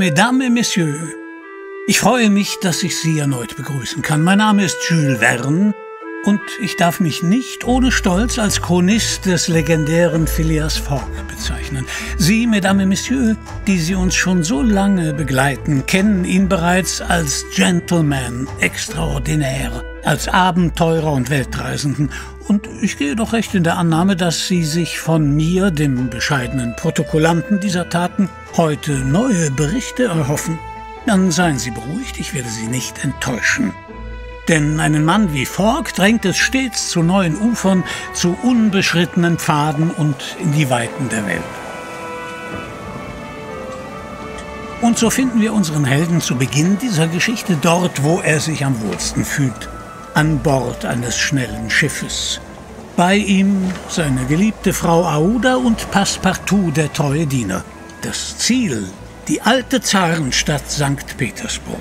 Mesdames et Messieurs, ich freue mich, dass ich Sie erneut begrüßen kann. Mein Name ist Jules Verne und ich darf mich nicht ohne Stolz als Chronist des legendären Phileas Fogg bezeichnen. Sie, Mesdames et Messieurs, die Sie uns schon so lange begleiten, kennen ihn bereits als Gentleman extraordinaire, als Abenteurer und Weltreisenden. Und ich gehe doch recht in der Annahme, dass Sie sich von mir, dem bescheidenen Protokollanten dieser Taten, heute neue Berichte erhoffen. Dann seien Sie beruhigt, ich werde Sie nicht enttäuschen. Denn einen Mann wie Fogg drängt es stets zu neuen Ufern, zu unbeschrittenen Pfaden und in die Weiten der Welt. Und so finden wir unseren Helden zu Beginn dieser Geschichte dort, wo er sich am wohlsten fühlt. An Bord eines schnellen Schiffes. Bei ihm seine geliebte Frau Aouda und Passepartout, der treue Diener. Das Ziel, die alte Zarenstadt St. Petersburg.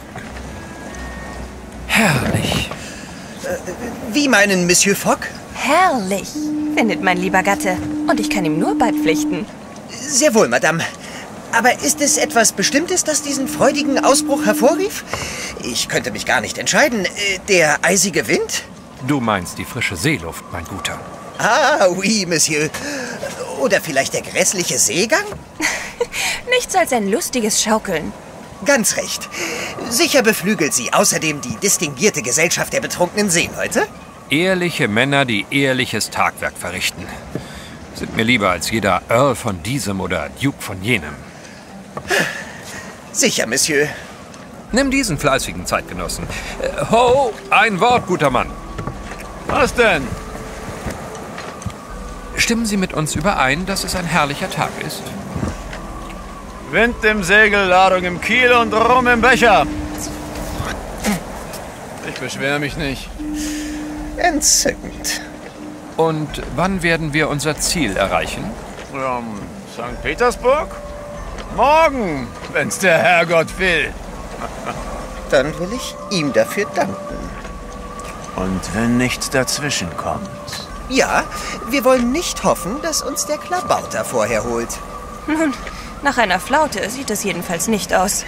Herrlich. Wie meinen Monsieur Fogg? Herrlich, findet mein lieber Gatte. Und ich kann ihm nur beipflichten. Sehr wohl, Madame. Aber ist es etwas Bestimmtes, das diesen freudigen Ausbruch hervorrief? Ich könnte mich gar nicht entscheiden. Der eisige Wind? Du meinst die frische Seeluft, mein Guter. Ah, oui, Monsieur. Oder vielleicht der grässliche Seegang? Nichts als ein lustiges Schaukeln. Ganz recht. Sicher beflügelt Sie außerdem die distinguierte Gesellschaft der betrunkenen Seeleute? Ehrliche Männer, die ehrliches Tagwerk verrichten, sind mir lieber als jeder Earl von diesem oder Duke von jenem. Sicher, Monsieur. Nimm diesen fleißigen Zeitgenossen. Ho, ein Wort, guter Mann. Was denn? Stimmen Sie mit uns überein, dass es ein herrlicher Tag ist? Wind im Segel, Ladung im Kiel und Rum im Becher. Ich beschwere mich nicht. Entzückend. Und wann werden wir unser Ziel erreichen? St. Petersburg? Morgen, wenn's der Herrgott will. Dann will ich ihm dafür danken. Und wenn nichts dazwischen kommt? Ja, wir wollen nicht hoffen, dass uns der Klabauter vorher holt. Nun, nach einer Flaute sieht es jedenfalls nicht aus.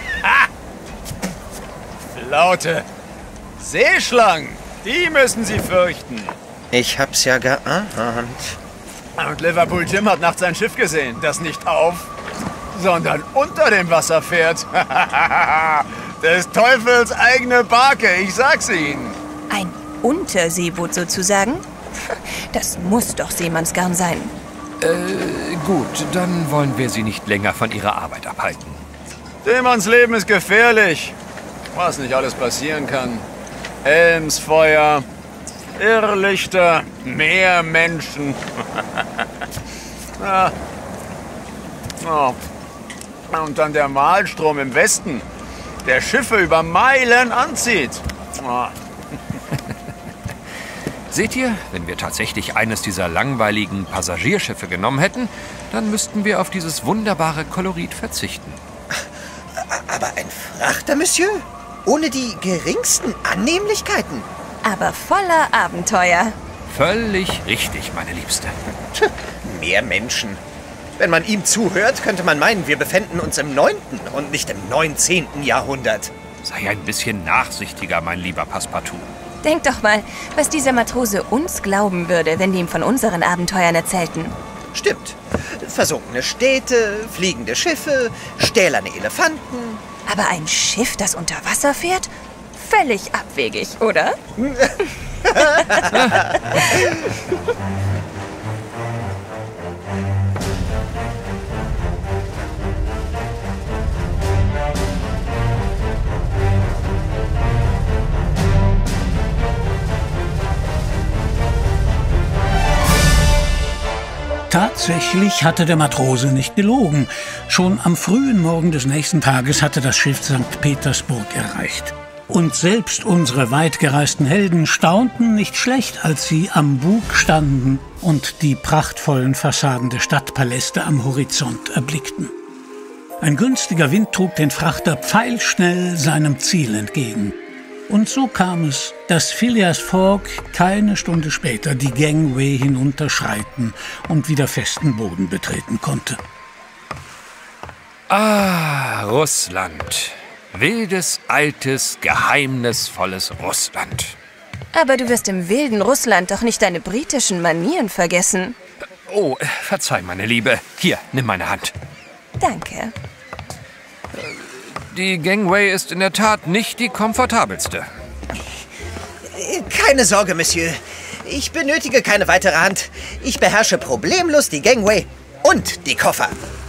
Flaute. Seeschlangen, die müssen Sie fürchten. Ich hab's ja geahnt. Und Liverpool Jim hat nachts ein Schiff gesehen, das nicht auf, sondern unter dem Wasser fährt. Des Teufels eigene Barke, ich sag's Ihnen. Ein Unterseeboot sozusagen? Das muss doch Seemannsgarn sein. Gut, dann wollen wir Sie nicht länger von Ihrer Arbeit abhalten. Seemannsleben ist gefährlich. Was nicht alles passieren kann. Helmsfeuer, Irrlichter, Meermenschen. Ja. Oh. Und dann der Mahlstrom im Westen, der Schiffe über Meilen anzieht. Oh. Seht ihr, wenn wir tatsächlich eines dieser langweiligen Passagierschiffe genommen hätten, dann müssten wir auf dieses wunderbare Kolorit verzichten. Aber ein Frachter, Monsieur? Ohne die geringsten Annehmlichkeiten? Aber voller Abenteuer. Völlig richtig, meine Liebste. Mehr Menschen. Wenn man ihm zuhört, könnte man meinen, wir befänden uns im 9. und nicht im 19. Jahrhundert. Sei ein bisschen nachsichtiger, mein lieber Passepartout. Denk doch mal, was dieser Matrose uns glauben würde, wenn wir ihm von unseren Abenteuern erzählten. Stimmt. Versunkene Städte, fliegende Schiffe, stählerne Elefanten. Aber ein Schiff, das unter Wasser fährt? Völlig abwegig, oder? Tatsächlich hatte der Matrose nicht gelogen. Schon am frühen Morgen des nächsten Tages hatte das Schiff St. Petersburg erreicht. Und selbst unsere weitgereisten Helden staunten nicht schlecht, als sie am Bug standen und die prachtvollen Fassaden der Stadtpaläste am Horizont erblickten. Ein günstiger Wind trug den Frachter pfeilschnell seinem Ziel entgegen. Und so kam es, dass Phileas Fogg keine Stunde später die Gangway hinunterschreiten und wieder festen Boden betreten konnte. Ah, Russland. Wildes, altes, geheimnisvolles Russland. Aber du wirst im wilden Russland doch nicht deine britischen Manieren vergessen. Oh, verzeih, meine Liebe. Hier, nimm meine Hand. Danke. Die Gangway ist in der Tat nicht die komfortabelste. Keine Sorge, Monsieur. Ich benötige keine weitere Hand. Ich beherrsche problemlos die Gangway und die Koffer.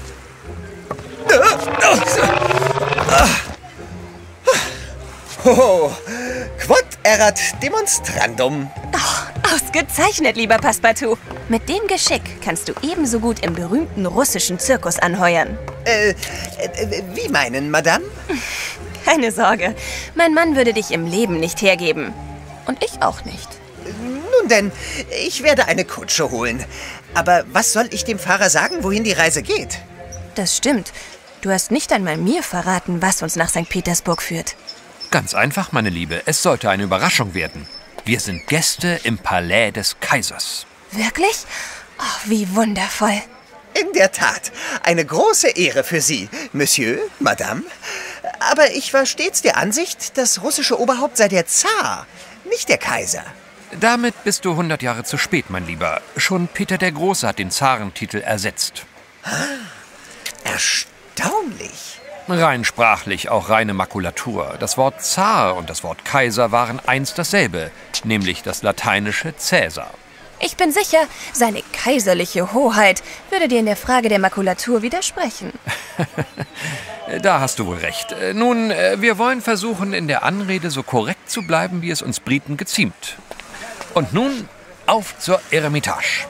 Oh, quod erat demonstrandum. Oh, ausgezeichnet, lieber Passepartout. Mit dem Geschick kannst du ebenso gut im berühmten russischen Zirkus anheuern. Wie meinen, Madame? Keine Sorge, mein Mann würde dich im Leben nicht hergeben. Und ich auch nicht. Nun denn, ich werde eine Kutsche holen. Aber was soll ich dem Fahrer sagen, wohin die Reise geht? Das stimmt. Du hast nicht einmal mir verraten, was uns nach St. Petersburg führt. Ganz einfach, meine Liebe. Es sollte eine Überraschung werden. Wir sind Gäste im Palais des Kaisers. Wirklich? Oh, wie wundervoll. In der Tat, eine große Ehre für Sie, Monsieur, Madame. Aber ich war stets der Ansicht, das russische Oberhaupt sei der Zar, nicht der Kaiser. Damit bist du 100 Jahre zu spät, mein Lieber. Schon Peter der Große hat den Zarentitel ersetzt. Erstaunlich. Rein sprachlich, auch reine Makulatur. Das Wort Zar und das Wort Kaiser waren einst dasselbe, nämlich das lateinische Cäsar. Ich bin sicher, seine kaiserliche Hoheit würde dir in der Frage der Makulatur widersprechen. Da hast du wohl recht. Nun, wir wollen versuchen, in der Anrede so korrekt zu bleiben, wie es uns Briten geziemt. Und nun auf zur Eremitage.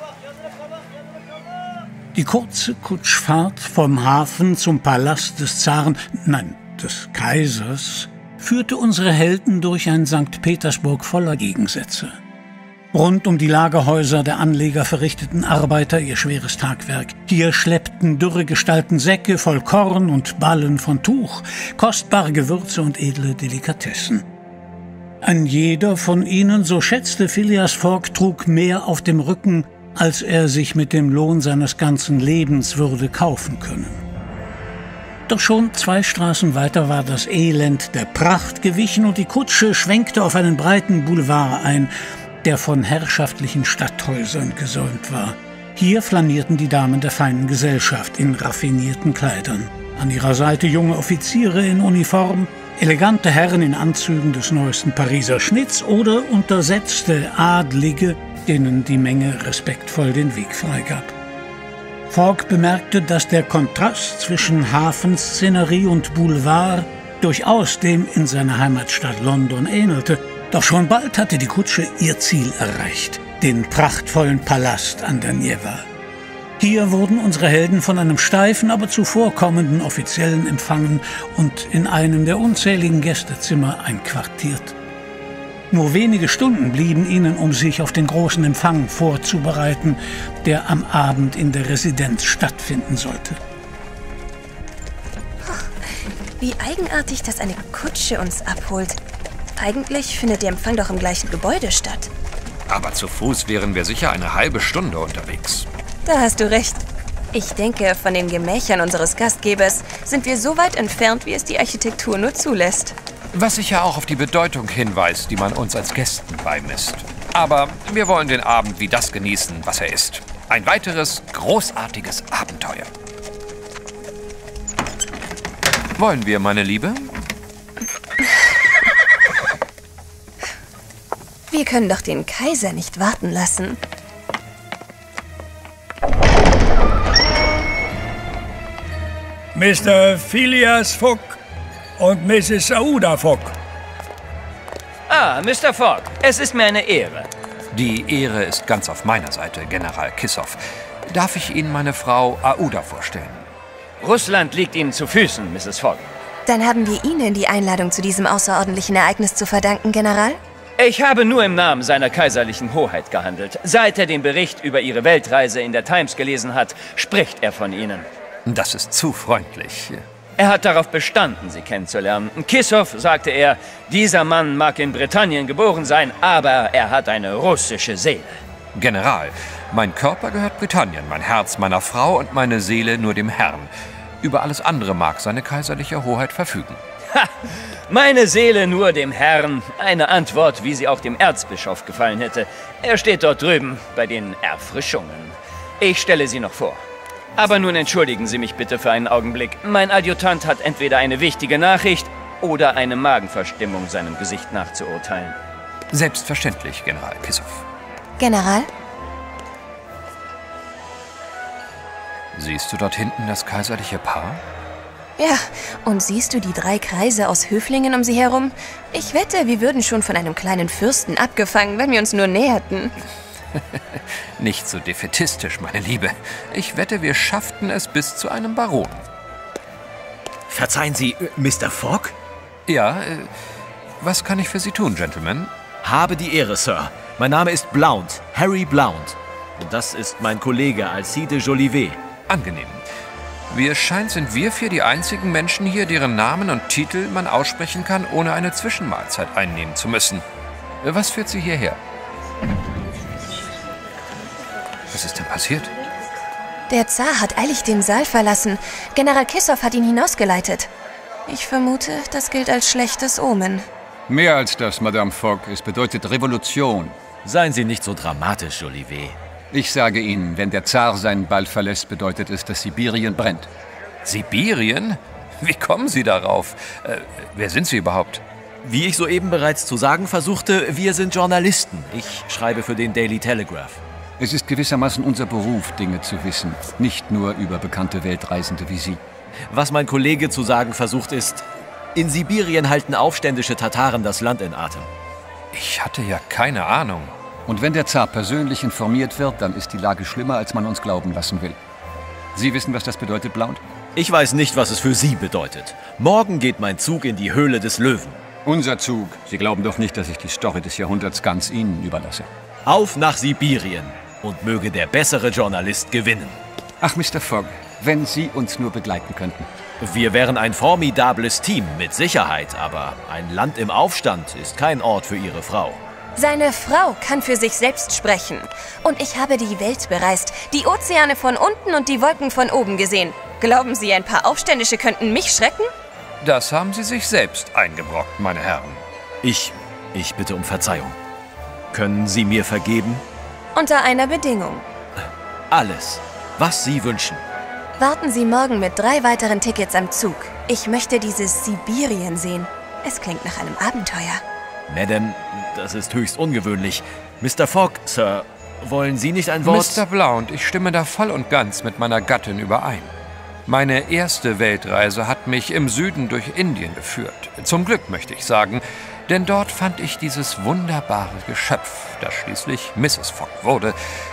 Die kurze Kutschfahrt vom Hafen zum Palast des Zaren, nein, des Kaisers, führte unsere Helden durch ein St. Petersburg voller Gegensätze. Rund um die Lagerhäuser der Anleger verrichteten Arbeiter ihr schweres Tagwerk. Hier schleppten dürre Gestalten Säcke voll Korn und Ballen von Tuch, kostbare Gewürze und edle Delikatessen. Ein jeder von ihnen, so schätzte Phileas Fogg, trug mehr auf dem Rücken, als er sich mit dem Lohn seines ganzen Lebens würde kaufen können. Doch schon 2 Straßen weiter war das Elend der Pracht gewichen und die Kutsche schwenkte auf einen breiten Boulevard ein, der von herrschaftlichen Stadthäusern gesäumt war. Hier flanierten die Damen der feinen Gesellschaft in raffinierten Kleidern. An ihrer Seite junge Offiziere in Uniform, elegante Herren in Anzügen des neuesten Pariser Schnitts oder untersetzte Adlige, denen die Menge respektvoll den Weg freigab. Fogg bemerkte, dass der Kontrast zwischen Hafenszenerie und Boulevard durchaus dem in seiner Heimatstadt London ähnelte. Doch schon bald hatte die Kutsche ihr Ziel erreicht, den prachtvollen Palast an der Neva. Hier wurden unsere Helden von einem steifen, aber zuvorkommenden Offiziellen empfangen und in einem der unzähligen Gästezimmer einquartiert. Nur wenige Stunden blieben ihnen, um sich auf den großen Empfang vorzubereiten, der am Abend in der Residenz stattfinden sollte. Wie eigenartig, dass eine Kutsche uns abholt. Eigentlich findet der Empfang doch im gleichen Gebäude statt. Aber zu Fuß wären wir sicher eine halbe Stunde unterwegs. Da hast du recht. Ich denke, von den Gemächern unseres Gastgebers sind wir so weit entfernt, wie es die Architektur nur zulässt. Was sicher auch auf die Bedeutung hinweist, die man uns als Gästen beimisst. Aber wir wollen den Abend wie das genießen, was er ist. Ein weiteres großartiges Abenteuer. Wollen wir, meine Liebe? Wir können doch den Kaiser nicht warten lassen. Mr. Phileas Fogg und Mrs. Aouda Fogg. Ah, Mr. Fogg, es ist mir eine Ehre. Die Ehre ist ganz auf meiner Seite, General Kissow. Darf ich Ihnen meine Frau Aouda vorstellen? Russland liegt Ihnen zu Füßen, Mrs. Fogg. Dann haben wir Ihnen die Einladung zu diesem außerordentlichen Ereignis zu verdanken, General? Ich habe nur im Namen seiner kaiserlichen Hoheit gehandelt. Seit er den Bericht über Ihre Weltreise in der Times gelesen hat, spricht er von Ihnen. Das ist zu freundlich. Er hat darauf bestanden, Sie kennenzulernen. Kissow, sagte er, dieser Mann mag in Britannien geboren sein, aber er hat eine russische Seele. General, mein Körper gehört Britannien, mein Herz meiner Frau und meine Seele nur dem Herrn. Über alles andere mag seine kaiserliche Hoheit verfügen. Ha! Meine Seele nur dem Herrn. Eine Antwort, wie sie auch dem Erzbischof gefallen hätte. Er steht dort drüben bei den Erfrischungen. Ich stelle sie noch vor. Aber nun entschuldigen Sie mich bitte für einen Augenblick. Mein Adjutant hat entweder eine wichtige Nachricht oder eine Magenverstimmung seinem Gesicht nach zu urteilen. Selbstverständlich, General Kissow. General? Siehst du dort hinten das kaiserliche Paar? Ja, und siehst du die 3 Kreise aus Höflingen um sie herum? Ich wette, wir würden schon von einem kleinen Fürsten abgefangen, wenn wir uns nur näherten. Nicht so defätistisch, meine Liebe. Ich wette, wir schafften es bis zu einem Baron. Verzeihen Sie, Mr. Fogg? Ja, was kann ich für Sie tun, Gentlemen? Habe die Ehre, Sir. Mein Name ist Blount, Harry Blount. Und das ist mein Kollege Alcide Jolivet. Angenehm. Wie es scheint, sind wir 4 die einzigen Menschen hier, deren Namen und Titel man aussprechen kann, ohne eine Zwischenmahlzeit einnehmen zu müssen. Was führt Sie hierher? Was ist denn passiert? Der Zar hat eilig den Saal verlassen. General Kissow hat ihn hinausgeleitet. Ich vermute, das gilt als schlechtes Omen. Mehr als das, Madame Fogg. Es bedeutet Revolution. Seien Sie nicht so dramatisch, Jolivet. Ich sage Ihnen, wenn der Zar seinen Ball verlässt, bedeutet es, dass Sibirien brennt. Sibirien? Wie kommen Sie darauf? Wer sind Sie überhaupt? Wie ich soeben bereits zu sagen versuchte, wir sind Journalisten. Ich schreibe für den Daily Telegraph. Es ist gewissermaßen unser Beruf, Dinge zu wissen. Nicht nur über bekannte Weltreisende wie Sie. Was mein Kollege zu sagen versucht ist, in Sibirien halten aufständische Tataren das Land in Atem. Ich hatte ja keine Ahnung. Und wenn der Zar persönlich informiert wird, dann ist die Lage schlimmer, als man uns glauben lassen will. Sie wissen, was das bedeutet, Blount? Ich weiß nicht, was es für Sie bedeutet. Morgen geht mein Zug in die Höhle des Löwen. Unser Zug. Sie glauben doch nicht, dass ich die Story des Jahrhunderts ganz Ihnen überlasse. Auf nach Sibirien und möge der bessere Journalist gewinnen. Ach, Mr. Fogg, wenn Sie uns nur begleiten könnten. Wir wären ein formidables Team, mit Sicherheit, aber ein Land im Aufstand ist kein Ort für Ihre Frau. Seine Frau kann für sich selbst sprechen. Und ich habe die Welt bereist, die Ozeane von unten und die Wolken von oben gesehen. Glauben Sie, ein paar Aufständische könnten mich schrecken? Das haben Sie sich selbst eingebrockt, meine Herren. Ich bitte um Verzeihung. Können Sie mir vergeben? Unter einer Bedingung. Alles, was Sie wünschen. Warten Sie morgen mit 3 weiteren Tickets am Zug. Ich möchte dieses Sibirien sehen. Es klingt nach einem Abenteuer. Madame, das ist höchst ungewöhnlich. Mr. Fogg, Sir, wollen Sie nicht ein Wort? Mr. Blount, ich stimme da voll und ganz mit meiner Gattin überein. Meine erste Weltreise hat mich im Süden durch Indien geführt. Zum Glück, möchte ich sagen, denn dort fand ich dieses wunderbare Geschöpf, das schließlich Mrs. Fogg wurde.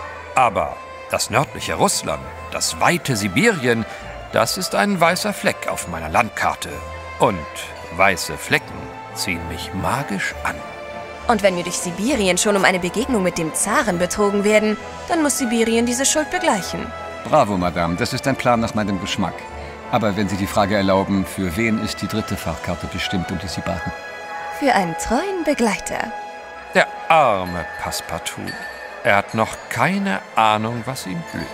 Aber das nördliche Russland, das weite Sibirien, das ist ein weißer Fleck auf meiner Landkarte. Und weiße Flecken ziehen mich magisch an. Und wenn wir durch Sibirien schon um eine Begegnung mit dem Zaren betrogen werden, dann muss Sibirien diese Schuld begleichen. Bravo, Madame, das ist ein Plan nach meinem Geschmack. Aber wenn Sie die Frage erlauben, für wen ist die 3. Fahrkarte bestimmt, um die Sie baten? Für einen treuen Begleiter. Der arme Passepartout. Er hat noch keine Ahnung, was ihm blüht.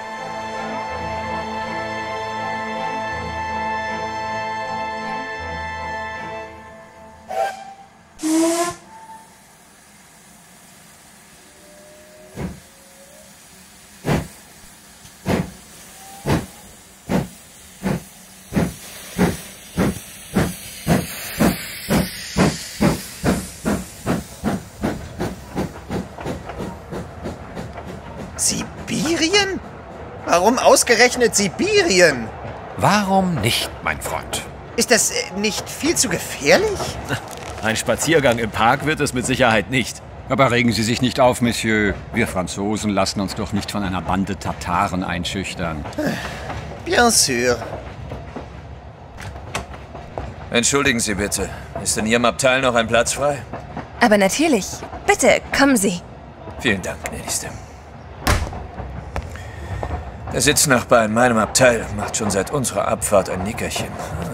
Sibirien? Warum ausgerechnet Sibirien? Warum nicht, mein Freund? Ist das nicht viel zu gefährlich? Ein Spaziergang im Park wird es mit Sicherheit nicht. Aber regen Sie sich nicht auf, Monsieur. Wir Franzosen lassen uns doch nicht von einer Bande Tataren einschüchtern. Bien sûr. Entschuldigen Sie bitte. Ist in Ihrem Abteil noch ein Platz frei? Aber natürlich. Bitte, kommen Sie. Vielen Dank, gnädigste. Der Sitznachbar in meinem Abteil macht schon seit unserer Abfahrt ein Nickerchen.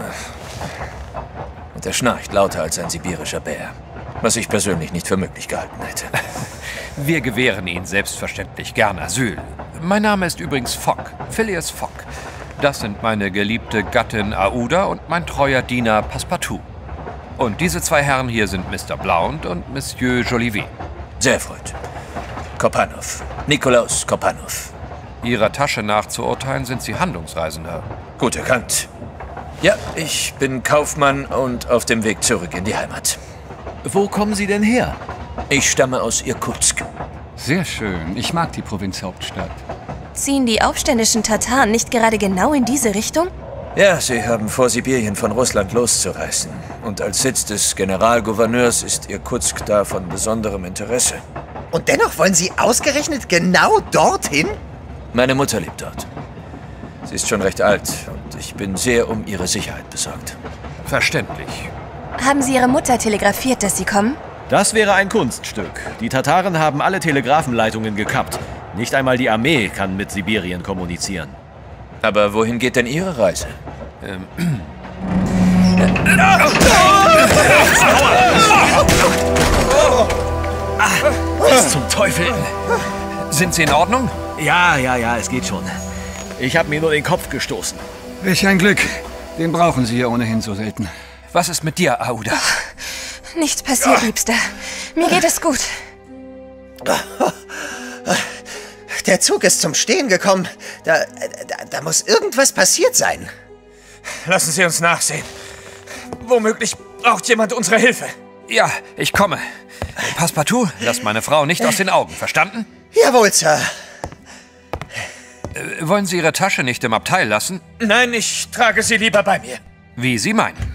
Und er schnarcht lauter als ein sibirischer Bär. Was ich persönlich nicht für möglich gehalten hätte. Wir gewähren Ihnen selbstverständlich gern Asyl. Mein Name ist übrigens Fogg, Phileas Fogg. Das sind meine geliebte Gattin Aouda und mein treuer Diener Passepartout. Und diese zwei Herren hier sind Mr. Blount und Monsieur Jolivet. Sehr erfreut. Korpanow. Nikolaus Korpanow. Ihrer Tasche nach zu urteilen, sind Sie Handlungsreisender. Gut erkannt. Ja, ich bin Kaufmann und auf dem Weg zurück in die Heimat. Wo kommen Sie denn her? Ich stamme aus Irkutsk. Sehr schön. Ich mag die Provinzhauptstadt. Ziehen die aufständischen Tataren nicht gerade genau in diese Richtung? Ja, sie haben vor, Sibirien von Russland loszureißen. Und als Sitz des Generalgouverneurs ist Irkutsk da von besonderem Interesse. Und dennoch wollen Sie ausgerechnet genau dorthin? Meine Mutter lebt dort. Sie ist schon recht alt und ich bin sehr um ihre Sicherheit besorgt. Verständlich. Haben Sie Ihre Mutter telegrafiert, dass Sie kommen? Das wäre ein Kunststück. Die Tataren haben alle Telegrafenleitungen gekappt. Nicht einmal die Armee kann mit Sibirien kommunizieren. Aber wohin geht denn Ihre Reise? Was zum Teufel? Sind Sie in Ordnung? Ja, es geht schon. Ich habe mir nur den Kopf gestoßen. Welch ein Glück. Den brauchen Sie ja ohnehin so selten. Was ist mit dir, Aouda? Nichts passiert, Liebster. Mir geht es gut. Der Zug ist zum Stehen gekommen. Da muss irgendwas passiert sein. Lassen Sie uns nachsehen. Womöglich braucht jemand unsere Hilfe. Ja, ich komme. Passepartout, lass meine Frau nicht aus den Augen, verstanden? Jawohl, Sir. Wollen Sie Ihre Tasche nicht im Abteil lassen? Nein, ich trage sie lieber bei mir. Wie Sie meinen.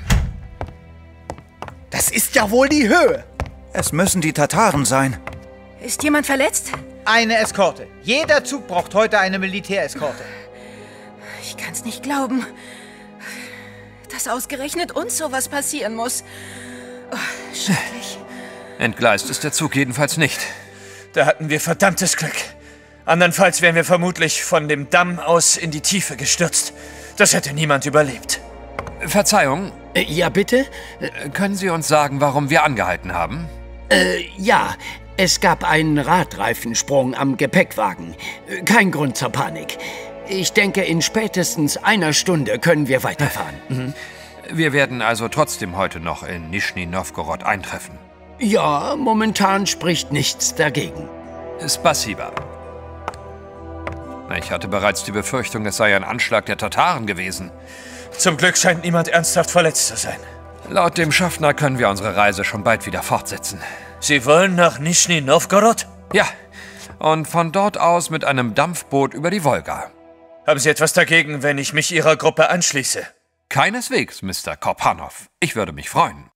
Das ist ja wohl die Höhe. Es müssen die Tataren sein. Ist jemand verletzt? Eine Eskorte. Jeder Zug braucht heute eine Militäreskorte. Ich kann's nicht glauben, dass ausgerechnet uns sowas passieren muss. Oh, schrecklich. Entgleist ist der Zug jedenfalls nicht. Da hatten wir verdammtes Glück. Andernfalls wären wir vermutlich von dem Damm aus in die Tiefe gestürzt. Das hätte niemand überlebt. Verzeihung. Ja, bitte? Können Sie uns sagen, warum wir angehalten haben? Ja. Es gab einen Radreifensprung am Gepäckwagen. Kein Grund zur Panik. Ich denke, in spätestens einer Stunde können wir weiterfahren. Mhm. Wir werden also trotzdem heute noch in Nischni Nowgorod eintreffen. Ja, momentan spricht nichts dagegen. Spasiba. Ich hatte bereits die Befürchtung, es sei ein Anschlag der Tataren gewesen. Zum Glück scheint niemand ernsthaft verletzt zu sein. Laut dem Schaffner können wir unsere Reise schon bald wieder fortsetzen. Sie wollen nach Nischni Nowgorod? Ja, und von dort aus mit einem Dampfboot über die Wolga. Haben Sie etwas dagegen, wenn ich mich Ihrer Gruppe anschließe? Keineswegs, Mr. Korpanow. Ich würde mich freuen.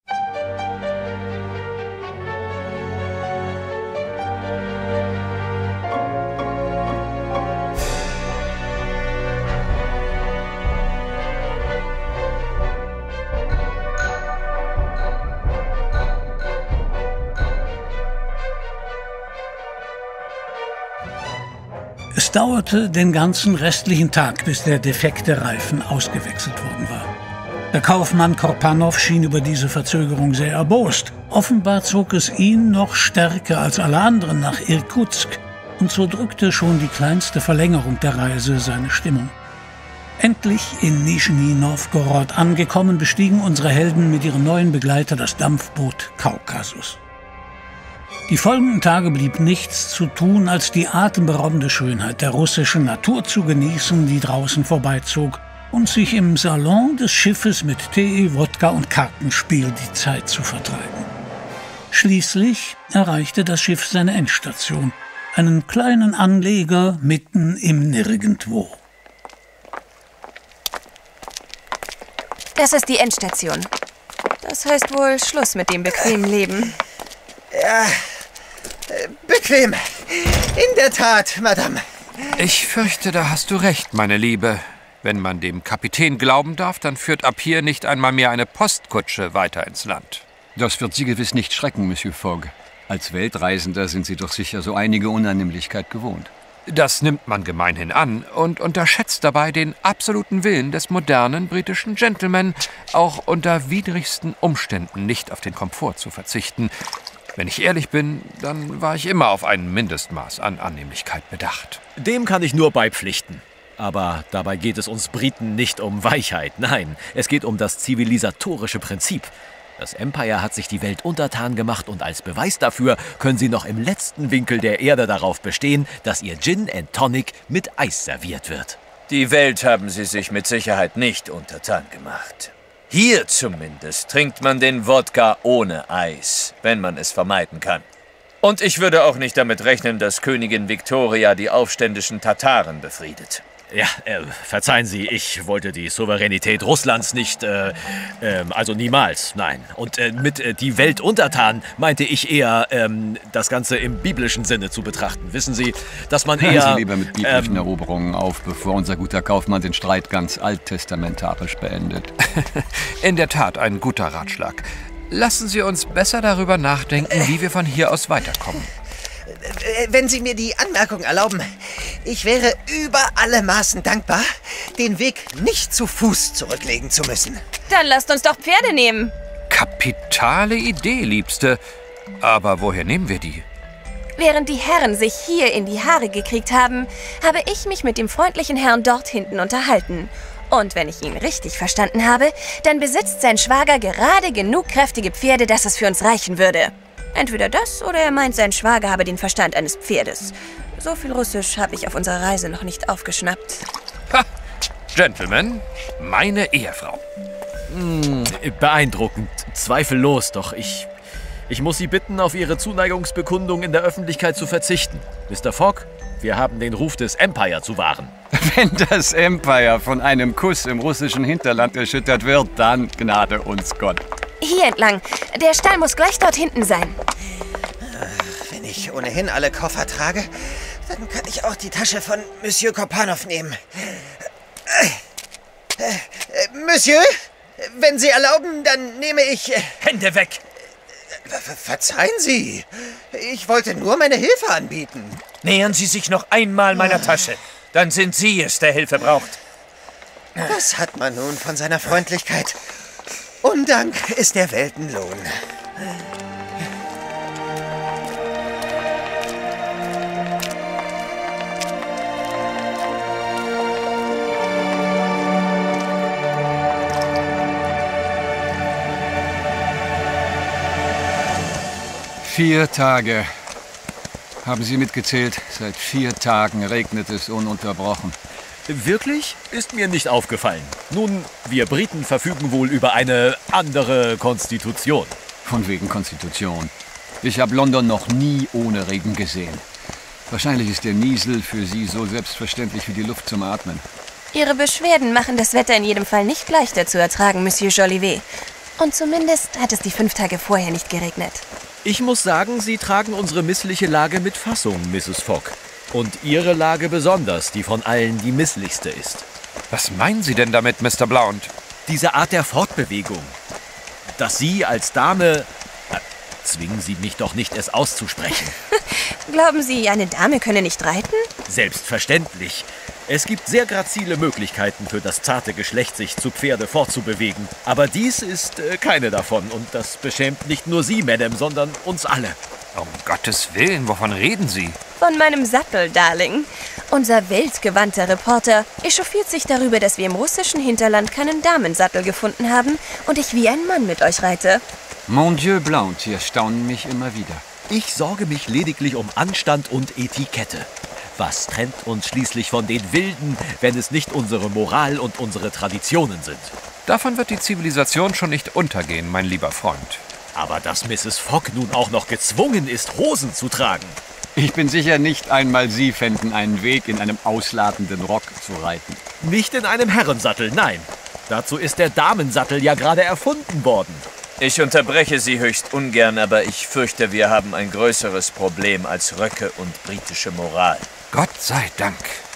Es dauerte den ganzen restlichen Tag, bis der defekte Reifen ausgewechselt worden war. Der Kaufmann Korpanow schien über diese Verzögerung sehr erbost. Offenbar zog es ihn noch stärker als alle anderen nach Irkutsk, und so drückte schon die kleinste Verlängerung der Reise seine Stimmung. Endlich in Nischni Nowgorod angekommen, bestiegen unsere Helden mit ihrem neuen Begleiter das Dampfboot Kaukasus. Die folgenden Tage blieb nichts zu tun, als die atemberaubende Schönheit der russischen Natur zu genießen, die draußen vorbeizog, und sich im Salon des Schiffes mit Tee, Wodka und Kartenspiel die Zeit zu vertreiben. Schließlich erreichte das Schiff seine Endstation, einen kleinen Anleger mitten im Nirgendwo. Das ist die Endstation. Das heißt wohl Schluss mit dem bequemen Leben. Ja, bequem. In der Tat, Madame. Ich fürchte, da hast du recht, meine Liebe. Wenn man dem Kapitän glauben darf, dann führt ab hier nicht einmal mehr eine Postkutsche weiter ins Land. Das wird Sie gewiss nicht schrecken, Monsieur Fogg. Als Weltreisender sind Sie doch sicher so einige Unannehmlichkeit gewohnt. Das nimmt man gemeinhin an und unterschätzt dabei den absoluten Willen des modernen britischen Gentleman, auch unter widrigsten Umständen nicht auf den Komfort zu verzichten. Wenn ich ehrlich bin, dann war ich immer auf ein Mindestmaß an Annehmlichkeit bedacht. Dem kann ich nur beipflichten. Aber dabei geht es uns Briten nicht um Weichheit. Nein, es geht um das zivilisatorische Prinzip. Das Empire hat sich die Welt untertan gemacht und als Beweis dafür können sie noch im letzten Winkel der Erde darauf bestehen, dass ihr Gin and Tonic mit Eis serviert wird. Die Welt haben sie sich mit Sicherheit nicht untertan gemacht. Hier zumindest trinkt man den Wodka ohne Eis, wenn man es vermeiden kann. Und ich würde auch nicht damit rechnen, dass Königin Victoria die aufständischen Tataren befriedet. Ja, verzeihen Sie, ich wollte die Souveränität Russlands nicht, also niemals, nein. Und mit die Welt untertan meinte ich eher, das Ganze im biblischen Sinne zu betrachten. Wissen Sie, dass man eher... Hören Sie lieber mit biblischen Eroberungen auf, bevor unser guter Kaufmann den Streit ganz alttestamentarisch beendet. In der Tat ein guter Ratschlag. Lassen Sie uns besser darüber nachdenken, wie wir von hier aus weiterkommen. Wenn Sie mir die Anmerkung erlauben, ich wäre über alle Maßen dankbar, den Weg nicht zu Fuß zurücklegen zu müssen. Dann lasst uns doch Pferde nehmen. Kapitale Idee, Liebste. Aber woher nehmen wir die? Während die Herren sich hier in die Haare gekriegt haben, habe ich mich mit dem freundlichen Herrn dort hinten unterhalten. Und wenn ich ihn richtig verstanden habe, dann besitzt sein Schwager gerade genug kräftige Pferde, dass es für uns reichen würde. Entweder das oder er meint, sein Schwager habe den Verstand eines Pferdes. So viel Russisch habe ich auf unserer Reise noch nicht aufgeschnappt. Ha! Gentlemen, meine Ehefrau. Beeindruckend, zweifellos, doch ich muss Sie bitten, auf Ihre Zuneigungsbekundung in der Öffentlichkeit zu verzichten. Mr. Fogg, wir haben den Ruf des Empire zu wahren. Wenn das Empire von einem Kuss im russischen Hinterland erschüttert wird, dann gnade uns Gott. Hier entlang. Der Stall muss gleich dort hinten sein. Wenn ich ohnehin alle Koffer trage, dann kann ich auch die Tasche von Monsieur Korpanow nehmen. Monsieur, wenn Sie erlauben, dann nehme ich... Hände weg! Verzeihen Sie. Ich wollte nur meine Hilfe anbieten. Nähern Sie sich noch einmal meiner Tasche. Dann sind Sie es, der Hilfe braucht. Was hat man nun von seiner Freundlichkeit? Undank ist der Weltenlohn. Vier Tage. Haben Sie mitgezählt? Seit 4 Tagen regnet es ununterbrochen. Wirklich? Ist mir nicht aufgefallen. Nun, wir Briten verfügen wohl über eine andere Konstitution. Von wegen Konstitution. Ich habe London noch nie ohne Regen gesehen. Wahrscheinlich ist der Niesel für Sie so selbstverständlich wie die Luft zum Atmen. Ihre Beschwerden machen das Wetter in jedem Fall nicht leichter zu ertragen, Monsieur Jolivet. Und zumindest hat es die 5 Tage vorher nicht geregnet. Ich muss sagen, Sie tragen unsere missliche Lage mit Fassung, Mrs. Fogg. Und Ihre Lage besonders, die von allen die misslichste ist. Was meinen Sie denn damit, Mr. Blount? Diese Art der Fortbewegung. Dass Sie als Dame... zwingen Sie mich doch nicht, es auszusprechen. Glauben Sie, eine Dame könne nicht reiten? Selbstverständlich. Es gibt sehr grazile Möglichkeiten für das zarte Geschlecht, sich zu Pferde fortzubewegen. Aber dies ist keine davon. Und das beschämt nicht nur Sie, Madame, sondern uns alle. Um Gottes Willen, wovon reden Sie? Von meinem Sattel, Darling. Unser weltgewandter Reporter echauffiert sich darüber, dass wir im russischen Hinterland keinen Damensattel gefunden haben und ich wie ein Mann mit euch reite. Mon Dieu, Blount, Sie erstaunen mich immer wieder. Ich sorge mich lediglich um Anstand und Etikette. Was trennt uns schließlich von den Wilden, wenn es nicht unsere Moral und unsere Traditionen sind? Davon wird die Zivilisation schon nicht untergehen, mein lieber Freund. Aber dass Mrs. Fogg nun auch noch gezwungen ist, Hosen zu tragen. Ich bin sicher, nicht einmal Sie fänden einen Weg, in einem ausladenden Rock zu reiten. Nicht in einem Herrensattel, nein. Dazu ist der Damensattel ja gerade erfunden worden. Ich unterbreche Sie höchst ungern, aber ich fürchte, wir haben ein größeres Problem als Röcke und britische Moral. Gott sei Dank.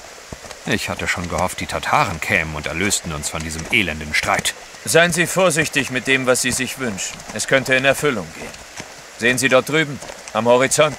Ich hatte schon gehofft, die Tataren kämen und erlösten uns von diesem elenden Streit. Seien Sie vorsichtig mit dem, was Sie sich wünschen. Es könnte in Erfüllung gehen. Sehen Sie dort drüben, am Horizont?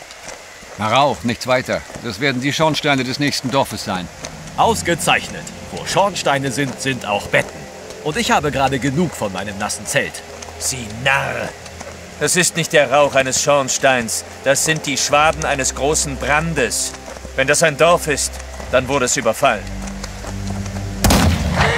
Rauch, nichts weiter. Das werden die Schornsteine des nächsten Dorfes sein. Ausgezeichnet. Wo Schornsteine sind, sind auch Betten. Und ich habe gerade genug von meinem nassen Zelt. Sie Narr! Das ist nicht der Rauch eines Schornsteins. Das sind die Schwaden eines großen Brandes. Wenn das ein Dorf ist, dann wurde es überfallen.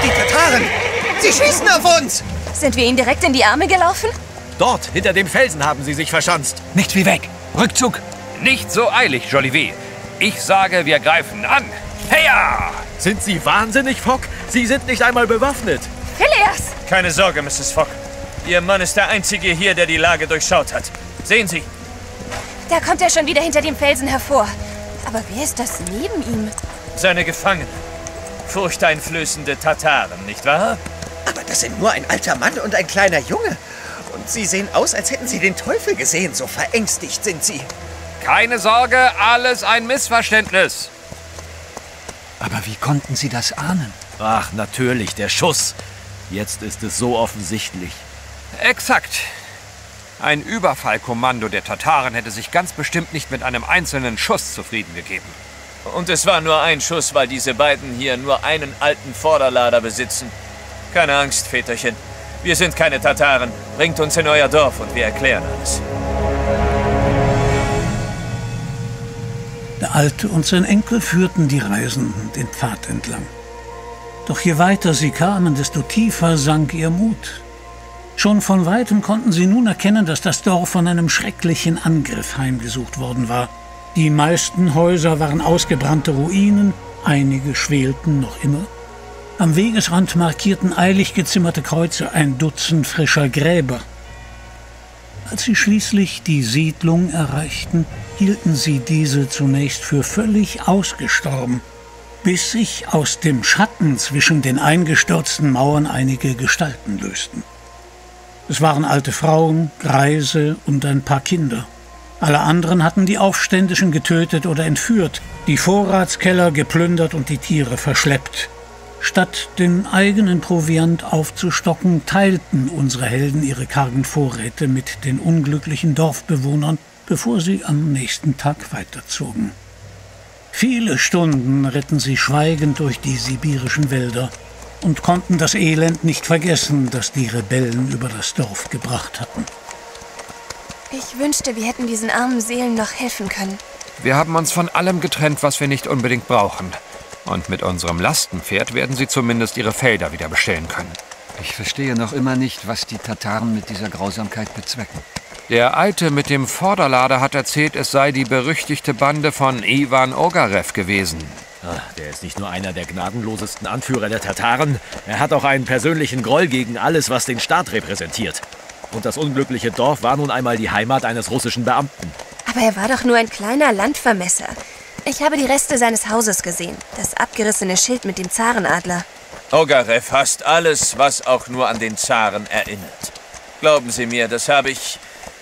Die Tataren! Sie schießen auf uns! Sind wir ihnen direkt in die Arme gelaufen? Dort, hinter dem Felsen haben sie sich verschanzt. Nichts wie weg. Rückzug. Nicht so eilig, Jolivet. Ich sage, wir greifen an. Heya! Sind Sie wahnsinnig, Fogg? Sie sind nicht einmal bewaffnet. Phileas! Keine Sorge, Mrs. Fogg. Ihr Mann ist der Einzige hier, der die Lage durchschaut hat. Sehen Sie. Da kommt er schon wieder hinter dem Felsen hervor. Aber wer ist das neben ihm? Seine Gefangenen. Furchteinflößende Tataren, nicht wahr? Aber das sind nur ein alter Mann und ein kleiner Junge. Und sie sehen aus, als hätten sie den Teufel gesehen. So verängstigt sind sie. Keine Sorge, alles ein Missverständnis. Aber wie konnten Sie das ahnen? Ach, natürlich, der Schuss. Jetzt ist es so offensichtlich. Exakt. Ein Überfallkommando der Tataren hätte sich ganz bestimmt nicht mit einem einzelnen Schuss zufrieden gegeben. Und es war nur ein Schuss, weil diese beiden hier nur einen alten Vorderlader besitzen. Keine Angst, Väterchen. Wir sind keine Tataren. Bringt uns in euer Dorf und wir erklären alles. Der Alte und sein Enkel führten die Reisenden den Pfad entlang. Doch je weiter sie kamen, desto tiefer sank ihr Mut. Schon von Weitem konnten sie nun erkennen, dass das Dorf von einem schrecklichen Angriff heimgesucht worden war. Die meisten Häuser waren ausgebrannte Ruinen, einige schwelten noch immer. Am Wegesrand markierten eilig gezimmerte Kreuze ein Dutzend frischer Gräber. Als sie schließlich die Siedlung erreichten, hielten sie diese zunächst für völlig ausgestorben, bis sich aus dem Schatten zwischen den eingestürzten Mauern einige Gestalten lösten. Es waren alte Frauen, Greise und ein paar Kinder. Alle anderen hatten die Aufständischen getötet oder entführt, die Vorratskeller geplündert und die Tiere verschleppt. Statt den eigenen Proviant aufzustocken, teilten unsere Helden ihre kargen Vorräte mit den unglücklichen Dorfbewohnern, bevor sie am nächsten Tag weiterzogen. Viele Stunden ritten sie schweigend durch die sibirischen Wälder und konnten das Elend nicht vergessen, das die Rebellen über das Dorf gebracht hatten. Ich wünschte, wir hätten diesen armen Seelen noch helfen können. Wir haben uns von allem getrennt, was wir nicht unbedingt brauchen. Und mit unserem Lastenpferd werden sie zumindest ihre Felder wieder bestellen können. Ich verstehe noch immer nicht, was die Tataren mit dieser Grausamkeit bezwecken. Der Alte mit dem Vorderlader hat erzählt, es sei die berüchtigte Bande von Iwan Ogarev gewesen. Der ist nicht nur einer der gnadenlosesten Anführer der Tataren, er hat auch einen persönlichen Groll gegen alles, was den Staat repräsentiert. Und das unglückliche Dorf war nun einmal die Heimat eines russischen Beamten. Aber er war doch nur ein kleiner Landvermesser. Ich habe die Reste seines Hauses gesehen. Das abgerissene Schild mit dem Zarenadler. Ogarev hasst alles, was auch nur an den Zaren erinnert. Glauben Sie mir, das habe ich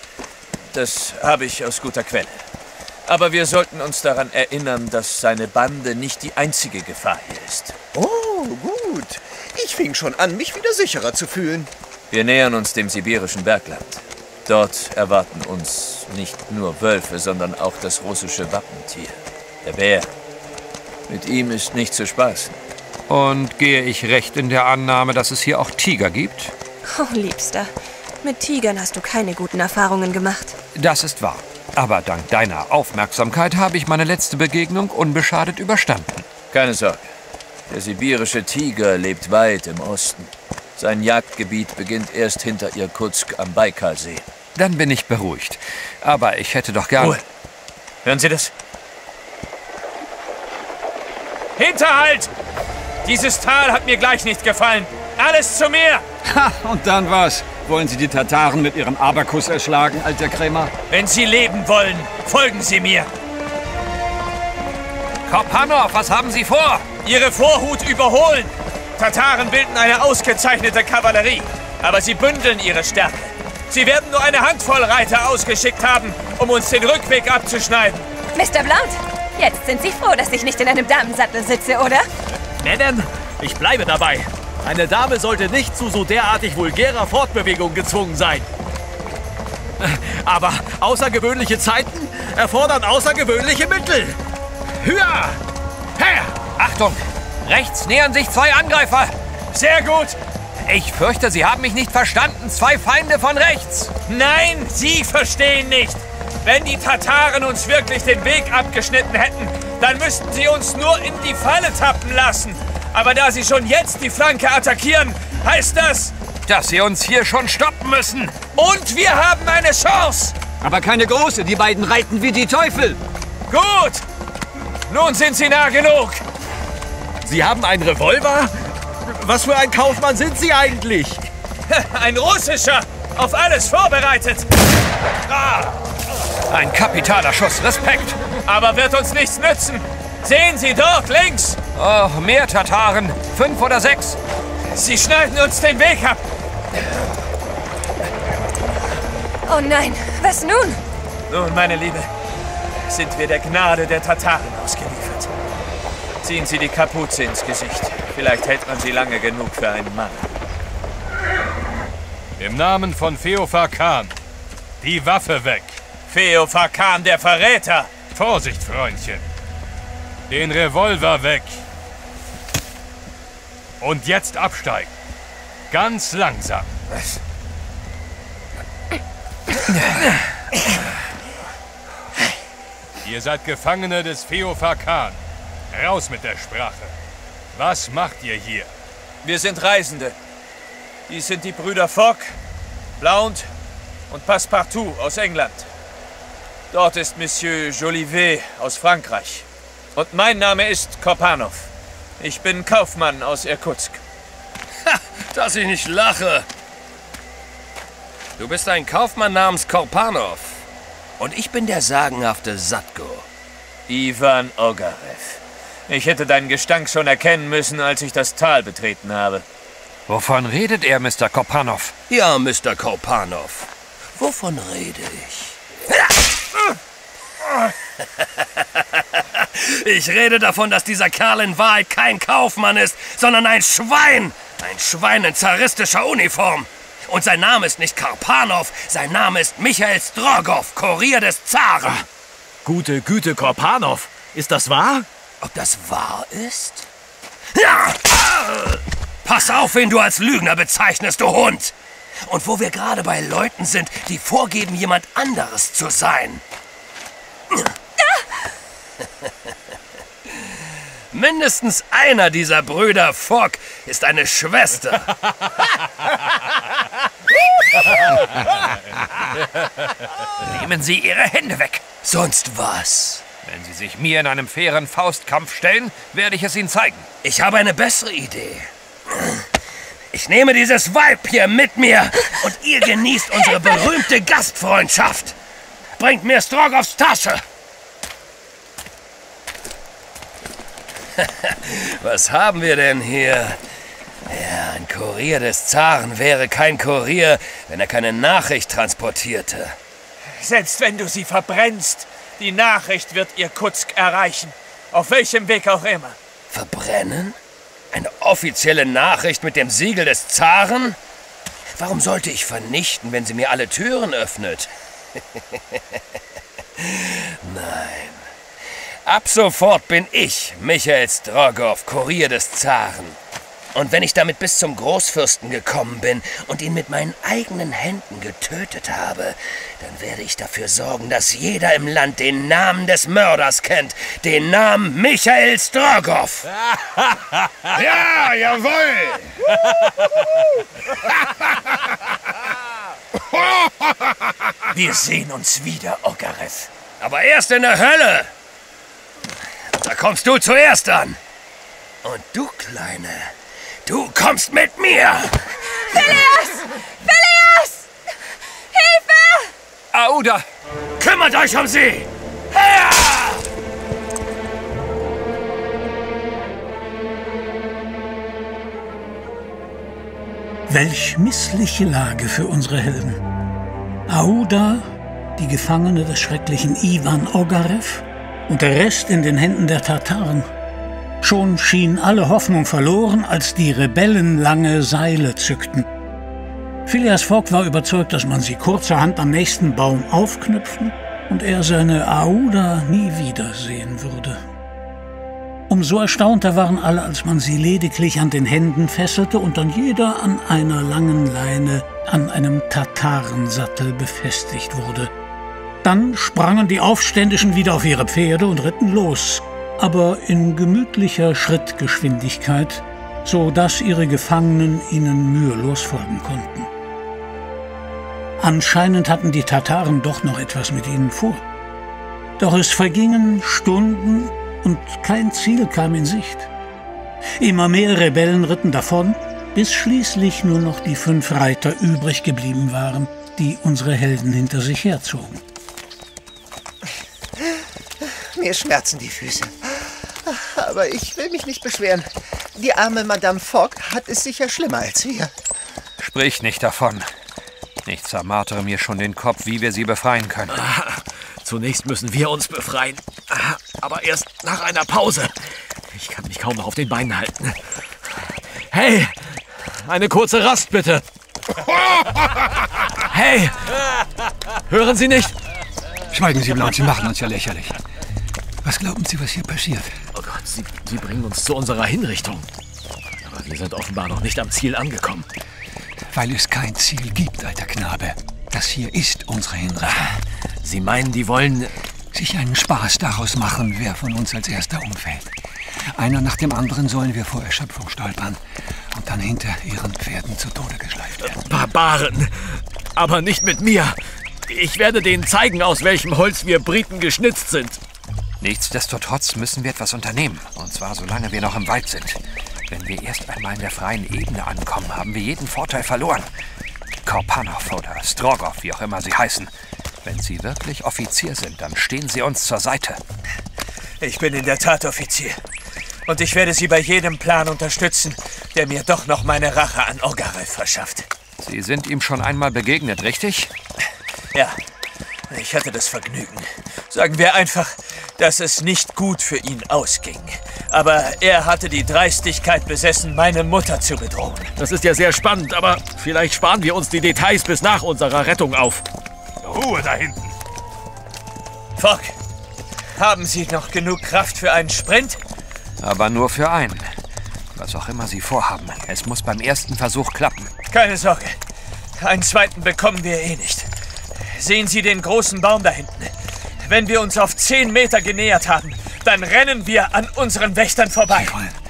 aus guter Quelle. Aber wir sollten uns daran erinnern, dass seine Bande nicht die einzige Gefahr hier ist. Oh, gut. Ich fing schon an, mich wieder sicherer zu fühlen. Wir nähern uns dem sibirischen Bergland. Dort erwarten uns nicht nur Wölfe, sondern auch das russische Wappentier. Der Bär. Mit ihm ist nicht zu spaßen. Und gehe ich recht in der Annahme, dass es hier auch Tiger gibt? Oh, Liebster. Mit Tigern hast du keine guten Erfahrungen gemacht. Das ist wahr. Aber dank deiner Aufmerksamkeit habe ich meine letzte Begegnung unbeschadet überstanden. Keine Sorge. Der sibirische Tiger lebt weit im Osten. Sein Jagdgebiet beginnt erst hinter Irkutsk am Baikalsee. Dann bin ich beruhigt. Aber ich hätte doch gern... Ruhe. Hören Sie das? Hinterhalt! Dieses Tal hat mir gleich nicht gefallen. Alles zu mir! Ha, und dann was? Wollen Sie die Tataren mit Ihrem Abakus erschlagen, alter Krämer? Wenn Sie leben wollen, folgen Sie mir. Korpanov, was haben Sie vor? Ihre Vorhut überholen! Tataren bilden eine ausgezeichnete Kavallerie, aber sie bündeln ihre Stärke. Sie werden nur eine Handvoll Reiter ausgeschickt haben, um uns den Rückweg abzuschneiden. Mr. Blount, jetzt sind Sie froh, dass ich nicht in einem Damensattel sitze, oder? Nennen? Ich bleibe dabei. Eine Dame sollte nicht zu so derartig vulgärer Fortbewegung gezwungen sein. Aber außergewöhnliche Zeiten erfordern außergewöhnliche Mittel. Hüa! Her! Achtung! Rechts nähern sich 2 Angreifer. Sehr gut. Ich fürchte, Sie haben mich nicht verstanden. 2 Feinde von rechts. Nein, Sie verstehen nicht. Wenn die Tataren uns wirklich den Weg abgeschnitten hätten, dann müssten sie uns nur in die Falle tappen lassen. Aber da sie schon jetzt die Flanke attackieren, heißt das, dass sie uns hier schon stoppen müssen. Und wir haben eine Chance. Aber keine große, die beiden reiten wie die Teufel. Gut, nun sind sie nah genug. Sie haben einen Revolver? Was für ein Kaufmann sind Sie eigentlich? Ein russischer, auf alles vorbereitet. Ein kapitaler Schuss, Respekt. Aber wird uns nichts nützen. Sehen Sie dort links. Oh, mehr Tataren, 5 oder 6. Sie schneiden uns den Weg ab. Oh nein, was nun? Nun, meine Liebe, sind wir der Gnade der Tataren ausgeliefert. Ziehen Sie die Kapuze ins Gesicht. Vielleicht hält man sie lange genug für einen Mann. Im Namen von Feofar Khan, die Waffe weg. Feofar Khan, der Verräter! Vorsicht, Freundchen. Den Revolver weg. Und jetzt absteigen. Ganz langsam. Was? Ihr seid Gefangene des Feofar Khan. Raus mit der Sprache. Was macht ihr hier? Wir sind Reisende. Dies sind die Brüder Fogg, Blount und Passepartout aus England. Dort ist Monsieur Jolivet aus Frankreich. Und mein Name ist Korpanov. Ich bin Kaufmann aus Irkutsk. Ha, dass ich nicht lache. Du bist ein Kaufmann namens Korpanov. Und ich bin der sagenhafte Sadko. Ivan Ogarev. Ich hätte deinen Gestank schon erkennen müssen, als ich das Tal betreten habe. Wovon redet er, Mr. Korpanov? Ja, Mr. Korpanov. Wovon rede ich? Ich rede davon, dass dieser Kerl in Wahrheit kein Kaufmann ist, sondern ein Schwein. Ein Schwein in zaristischer Uniform. Und sein Name ist nicht Korpanov, sein Name ist Michael Strogow, Kurier des Zaren. Gute Güte, Korpanov. Ist das wahr? Ob das wahr ist? Ja! Pass auf, wen du als Lügner bezeichnest, du Hund! Und wo wir gerade bei Leuten sind, die vorgeben, jemand anderes zu sein. Mindestens einer dieser Brüder Fogg ist eine Schwester. Nehmen Sie Ihre Hände weg. Sonst was? Wenn Sie sich mir in einem fairen Faustkampf stellen, werde ich es Ihnen zeigen. Ich habe eine bessere Idee. Ich nehme dieses Weib hier mit mir und ihr genießt unsere berühmte Gastfreundschaft. Bringt mir Strogows Tasche. Was haben wir denn hier? Ja, ein Kurier des Zaren wäre kein Kurier, wenn er keine Nachricht transportierte. Selbst wenn du sie verbrennst, die Nachricht wird Irkutsk erreichen. Auf welchem Weg auch immer. Verbrennen? Eine offizielle Nachricht mit dem Siegel des Zaren? Warum sollte ich vernichten, wenn sie mir alle Türen öffnet? Nein. Ab sofort bin ich Michael Strogow, Kurier des Zaren. Und wenn ich damit bis zum Großfürsten gekommen bin und ihn mit meinen eigenen Händen getötet habe, dann werde ich dafür sorgen, dass jeder im Land den Namen des Mörders kennt. Den Namen Michael Strogow. Ja, jawohl! Wir sehen uns wieder, Ogarev. Aber erst in der Hölle. Da kommst du zuerst an. Und du, Kleine, du kommst mit mir. Phileas! Phileas! Hilfe! Aouda! Kümmert euch um sie! Ja! Welch missliche Lage für unsere Helden. Aouda, die Gefangene des schrecklichen Ivan Ogarev, und der Rest in den Händen der Tataren. Schon schien alle Hoffnung verloren, als die Rebellen lange Seile zückten. Phileas Fogg war überzeugt, dass man sie kurzerhand am nächsten Baum aufknüpfen und er seine Aouda nie wiedersehen würde. Umso erstaunter waren alle, als man sie lediglich an den Händen fesselte und dann jeder an einer langen Leine an einem Tatarensattel befestigt wurde. Dann sprangen die Aufständischen wieder auf ihre Pferde und ritten los. aber in gemütlicher Schrittgeschwindigkeit, so dass ihre Gefangenen ihnen mühelos folgen konnten. Anscheinend hatten die Tataren doch noch etwas mit ihnen vor. Doch es vergingen Stunden und kein Ziel kam in Sicht. Immer mehr Rebellen ritten davon, bis schließlich nur noch die 5 Reiter übrig geblieben waren, die unsere Helden hinter sich herzogen. Mir schmerzen die Füße. Aber ich will mich nicht beschweren. Die arme Madame Fogg hat es sicher schlimmer als wir. Sprich nicht davon. Ich zermartere mir schon den Kopf, wie wir sie befreien können. Zunächst müssen wir uns befreien. Aber erst nach einer Pause. Ich kann mich kaum noch auf den Beinen halten. Hey, eine kurze Rast bitte. Hey, hören Sie nicht? Schweigen Sie, Blanche, Sie machen uns ja lächerlich. Was glauben Sie, was hier passiert? Oh Gott, Sie bringen uns zu unserer Hinrichtung. Aber wir sind offenbar noch nicht am Ziel angekommen. Weil es kein Ziel gibt, alter Knabe. Das hier ist unsere Hinrichtung. Sie meinen, die wollen sich einen Spaß daraus machen, wer von uns als erster umfällt. Einer nach dem anderen sollen wir vor Erschöpfung stolpern und dann hinter ihren Pferden zu Tode geschleift werden. Barbaren! Aber nicht mit mir! Ich werde denen zeigen, aus welchem Holz wir Briten geschnitzt sind. Nichtsdestotrotz müssen wir etwas unternehmen. Und zwar solange wir noch im Wald sind. Wenn wir erst einmal in der freien Ebene ankommen, haben wir jeden Vorteil verloren. Korpanow oder Strogoff, wie auch immer sie heißen. Wenn sie wirklich Offizier sind, dann stehen sie uns zur Seite. Ich bin in der Tat Offizier. Und ich werde Sie bei jedem Plan unterstützen, der mir doch noch meine Rache an Ogarev verschafft. Sie sind ihm schon einmal begegnet, richtig? Ja, ich hatte das Vergnügen. Sagen wir einfach, dass es nicht gut für ihn ausging. Aber er hatte die Dreistigkeit besessen, meine Mutter zu bedrohen. Das ist ja sehr spannend, aber vielleicht sparen wir uns die Details bis nach unserer Rettung auf. Ruhe da hinten. Fogg, haben Sie noch genug Kraft für einen Sprint? Aber nur für einen. Was auch immer Sie vorhaben, es muss beim ersten Versuch klappen. Keine Sorge. Einen zweiten bekommen wir eh nicht. Sehen Sie den großen Baum da hinten. Wenn wir uns auf 10 Meter genähert haben, dann rennen wir an unseren Wächtern vorbei.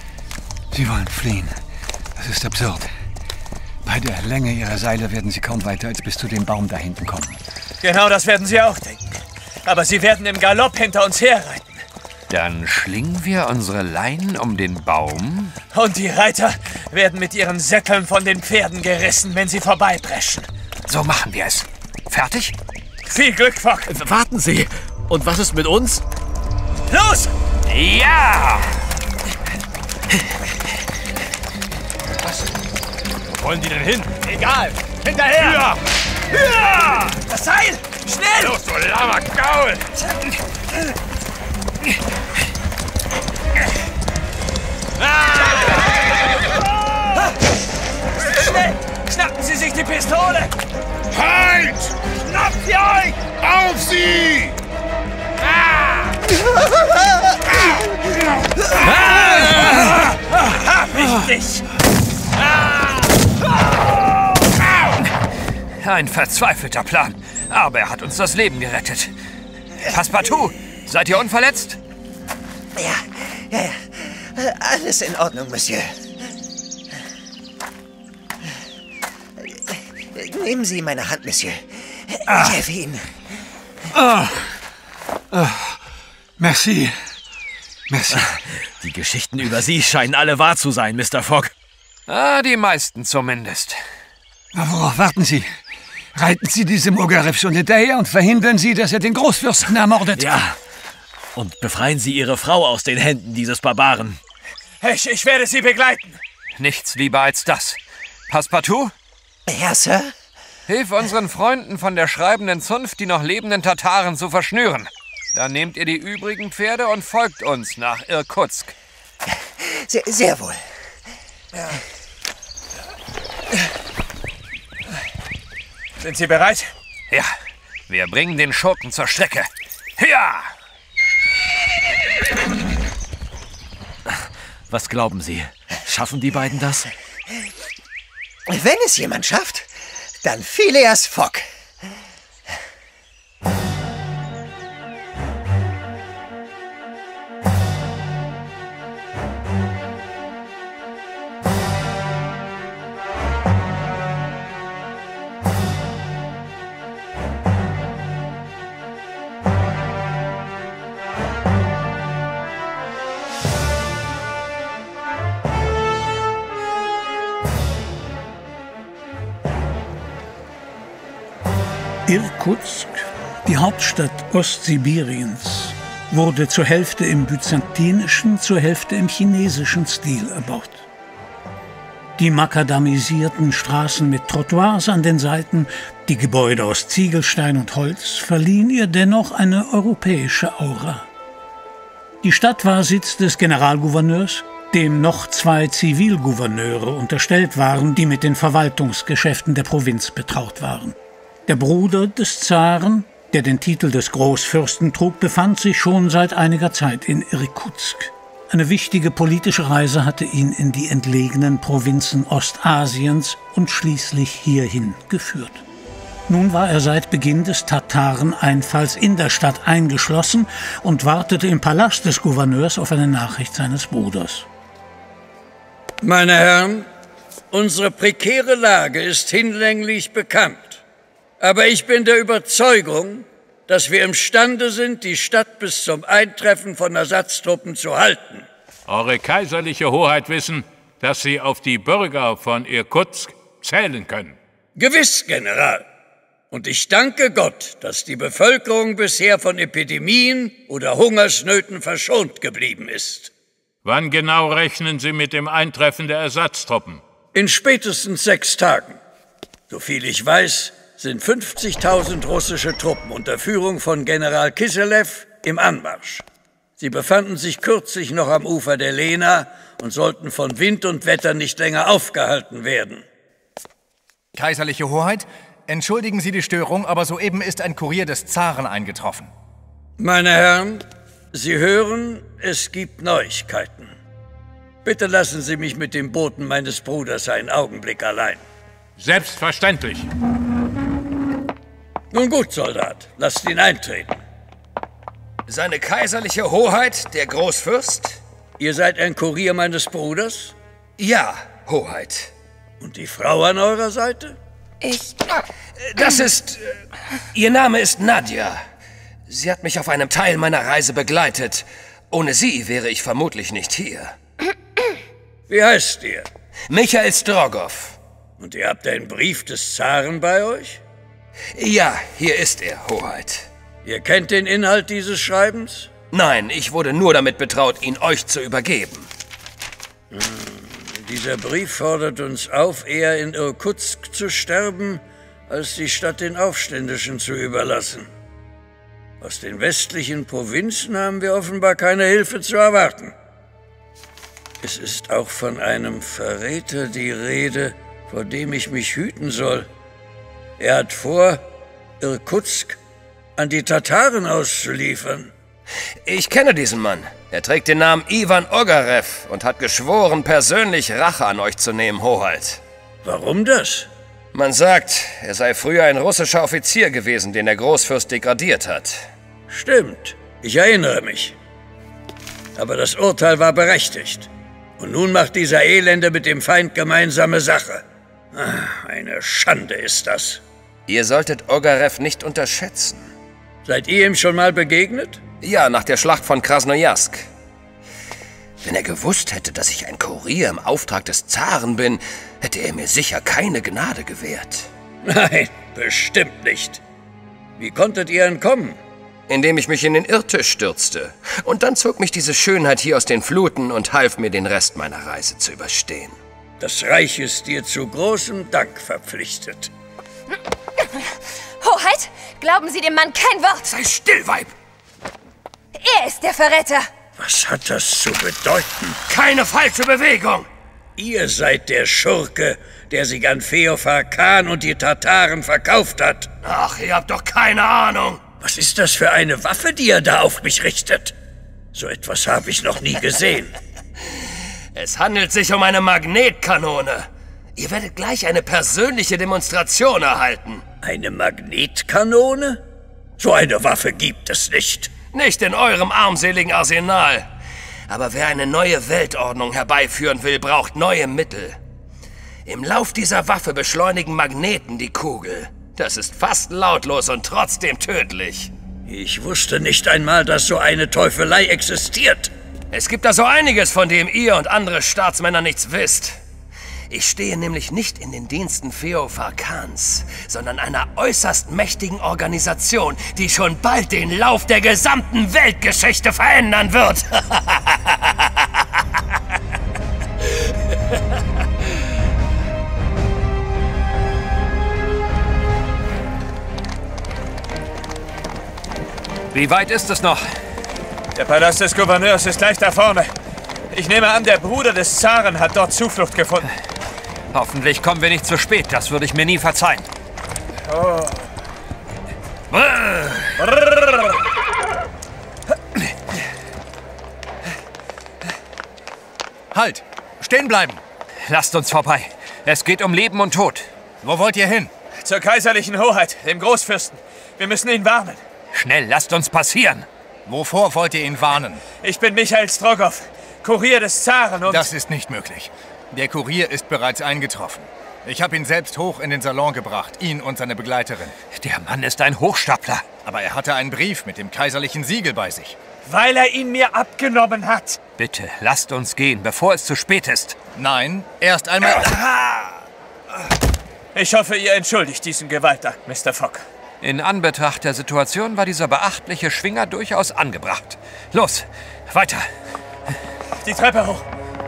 Sie wollen fliehen. Das ist absurd. Bei der Länge Ihrer Seile werden Sie kaum weiter als bis zu dem Baum da hinten kommen. Genau das werden Sie auch denken. Aber Sie werden im Galopp hinter uns herreiten. Dann schlingen wir unsere Leinen um den Baum. Und die Reiter werden mit ihren Sätteln von den Pferden gerissen, wenn sie vorbeipreschen. So machen wir es. Fertig? Viel Glück, Fogg. Warten Sie. Und was ist mit uns? Los! Ja! Was? Wo wollen die denn hin? Egal. Hinterher! Ja! Ja! Das Seil! Schnell! Los, du lahmer Gaul! Schnell! Schnappen Sie sich die Pistole! Halt! Schnappt sie euch! Auf sie! Hab ich dich! Ein verzweifelter Plan. Aber er hat uns das Leben gerettet. Passepartout, seid ihr unverletzt? Ja. Alles in Ordnung, Monsieur. Nehmen Sie meine Hand, Monsieur. Ich helfe Ihnen. Merci. Merci. Die Geschichten über Sie scheinen alle wahr zu sein, Mr. Fogg. Die meisten zumindest. Worauf warten Sie? Reiten Sie diesem Ogarev schon hinterher und verhindern Sie, dass er den Großfürsten ermordet. Ja. Und befreien Sie Ihre Frau aus den Händen dieses Barbaren. Ich werde Sie begleiten. Nichts lieber als das. Passepartout? Ja, Sir? Hilf unseren Freunden von der schreibenden Zunft, die noch lebenden Tataren zu verschnüren. Dann nehmt ihr die übrigen Pferde und folgt uns nach Irkutsk. Sehr wohl. Ja. Sind Sie bereit? Ja, wir bringen den Schurken zur Strecke. Ja! Was glauben Sie? Schaffen die beiden das? Wenn es jemand schafft, dann Phileas Fogg. Irkutsk, die Hauptstadt Ostsibiriens, wurde zur Hälfte im byzantinischen, zur Hälfte im chinesischen Stil erbaut. Die makadamisierten Straßen mit Trottoirs an den Seiten, die Gebäude aus Ziegelstein und Holz verliehen ihr dennoch eine europäische Aura. Die Stadt war Sitz des Generalgouverneurs, dem noch 2 Zivilgouverneure unterstellt waren, die mit den Verwaltungsgeschäften der Provinz betraut waren. Der Bruder des Zaren, der den Titel des Großfürsten trug, befand sich schon seit einiger Zeit in Irkutsk. Eine wichtige politische Reise hatte ihn in die entlegenen Provinzen Ostasiens und schließlich hierhin geführt. Nun war er seit Beginn des Tatareneinfalls in der Stadt eingeschlossen und wartete im Palast des Gouverneurs auf eine Nachricht seines Bruders. Meine Herren, unsere prekäre Lage ist hinlänglich bekannt. Aber ich bin der Überzeugung, dass wir imstande sind, die Stadt bis zum Eintreffen von Ersatztruppen zu halten. Eure kaiserliche Hoheit wissen, dass Sie auf die Bürger von Irkutsk zählen können. Gewiss, General. Und ich danke Gott, dass die Bevölkerung bisher von Epidemien oder Hungersnöten verschont geblieben ist. Wann genau rechnen Sie mit dem Eintreffen der Ersatztruppen? In spätestens 6 Tagen. Soviel ich weiß, sind 50.000 russische Truppen unter Führung von General Kiselev im Anmarsch. Sie befanden sich kürzlich noch am Ufer der Lena und sollten von Wind und Wetter nicht länger aufgehalten werden. Kaiserliche Hoheit, entschuldigen Sie die Störung, aber soeben ist ein Kurier des Zaren eingetroffen. Meine Herren, Sie hören, es gibt Neuigkeiten. Bitte lassen Sie mich mit dem Boten meines Bruders einen Augenblick allein. Selbstverständlich. Nun gut, Soldat, lasst ihn eintreten. Seine kaiserliche Hoheit, der Großfürst? Ihr seid ein Kurier meines Bruders? Ja, Hoheit. Und die Frau an eurer Seite? Das ist... Ihr Name ist Nadja. Sie hat mich auf einem Teil meiner Reise begleitet. Ohne sie wäre ich vermutlich nicht hier. Wie heißt ihr? Michael Strogow. Und ihr habt einen Brief des Zaren bei euch? Ja, hier ist er, Hoheit. Ihr kennt den Inhalt dieses Schreibens? Nein, ich wurde nur damit betraut, ihn euch zu übergeben. Dieser Brief fordert uns auf, eher in Irkutsk zu sterben, als die Stadt den Aufständischen zu überlassen. Aus den westlichen Provinzen haben wir offenbar keine Hilfe zu erwarten. Es ist auch von einem Verräter die Rede, vor dem ich mich hüten soll. Er hat vor, Irkutsk an die Tataren auszuliefern. Ich kenne diesen Mann. Er trägt den Namen Iwan Ogarev und hat geschworen, persönlich Rache an euch zu nehmen, Hoheit. Warum das? Man sagt, er sei früher ein russischer Offizier gewesen, den der Großfürst degradiert hat. Stimmt, ich erinnere mich. Aber das Urteil war berechtigt. Und nun macht dieser Elende mit dem Feind gemeinsame Sache. Eine Schande ist das. Ihr solltet Ogarev nicht unterschätzen. Seid ihr ihm schon mal begegnet? Ja, nach der Schlacht von Krasnojarsk. Wenn er gewusst hätte, dass ich ein Kurier im Auftrag des Zaren bin, hätte er mir sicher keine Gnade gewährt. Nein, bestimmt nicht. Wie konntet ihr entkommen? Indem ich mich in den Irrtisch stürzte. Und dann zog mich diese Schönheit hier aus den Fluten und half mir, den Rest meiner Reise zu überstehen. Das Reich ist dir zu großem Dank verpflichtet. Hoheit, glauben Sie dem Mann kein Wort. Sei still, Weib! Er ist der Verräter. Was hat das zu bedeuten? Keine falsche Bewegung! Ihr seid der Schurke, der sich an Feofar Khan und die Tataren verkauft hat. Ach, ihr habt doch keine Ahnung. Was ist das für eine Waffe, die ihr da auf mich richtet? So etwas habe ich noch nie gesehen. Es handelt sich um eine Magnetkanone. Ihr werdet gleich eine persönliche Demonstration erhalten. Eine Magnetkanone? So eine Waffe gibt es nicht. Nicht in eurem armseligen Arsenal. Aber wer eine neue Weltordnung herbeiführen will, braucht neue Mittel. Im Lauf dieser Waffe beschleunigen Magneten die Kugel. Das ist fast lautlos und trotzdem tödlich. Ich wusste nicht einmal, dass so eine Teufelei existiert. Es gibt da so einiges, von dem ihr und andere Staatsmänner nichts wisst. Ich stehe nämlich nicht in den Diensten Feofarkans, sondern einer äußerst mächtigen Organisation, die schon bald den Lauf der gesamten Weltgeschichte verändern wird. Wie weit ist es noch? Der Palast des Gouverneurs ist gleich da vorne. Ich nehme an, der Bruder des Zaren hat dort Zuflucht gefunden. Hoffentlich kommen wir nicht zu spät. Das würde ich mir nie verzeihen. Oh. Halt! Stehen bleiben! Lasst uns vorbei. Es geht um Leben und Tod. Wo wollt ihr hin? Zur kaiserlichen Hoheit, dem Großfürsten. Wir müssen ihn warnen. Schnell, lasst uns passieren. Wovor wollt ihr ihn warnen? Ich bin Michael Strogoff, Kurier des Zaren und... Das ist nicht möglich. Der Kurier ist bereits eingetroffen. Ich habe ihn selbst hoch in den Salon gebracht, ihn und seine Begleiterin. Der Mann ist ein Hochstapler. Aber er hatte einen Brief mit dem kaiserlichen Siegel bei sich. Weil er ihn mir abgenommen hat. Bitte, lasst uns gehen, bevor es zu spät ist. Nein, erst einmal... Ich hoffe, ihr entschuldigt diesen Gewaltakt, Mr. Fogg. In Anbetracht der Situation war dieser beachtliche Schwinger durchaus angebracht. Los, weiter. Die Treppe hoch.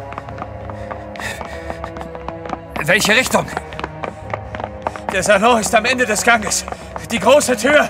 Welche Richtung? Der Salon ist am Ende des Ganges. Die große Tür.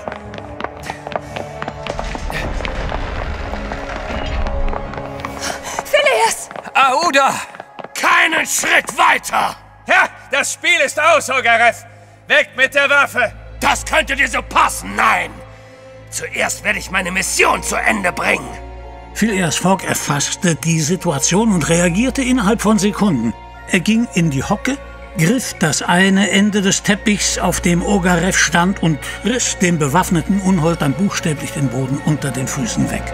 Phileas! Aouda! Keinen Schritt weiter! Ja, das Spiel ist aus, Ogareff. Weg mit der Waffe! Das könnte dir so passen, nein! Zuerst werde ich meine Mission zu Ende bringen. Phileas Fogg erfasste die Situation und reagierte innerhalb von Sekunden. Er ging in die Hocke, griff das eine Ende des Teppichs, auf dem Ogareff stand, und riss dem bewaffneten Unhold dann buchstäblich den Boden unter den Füßen weg.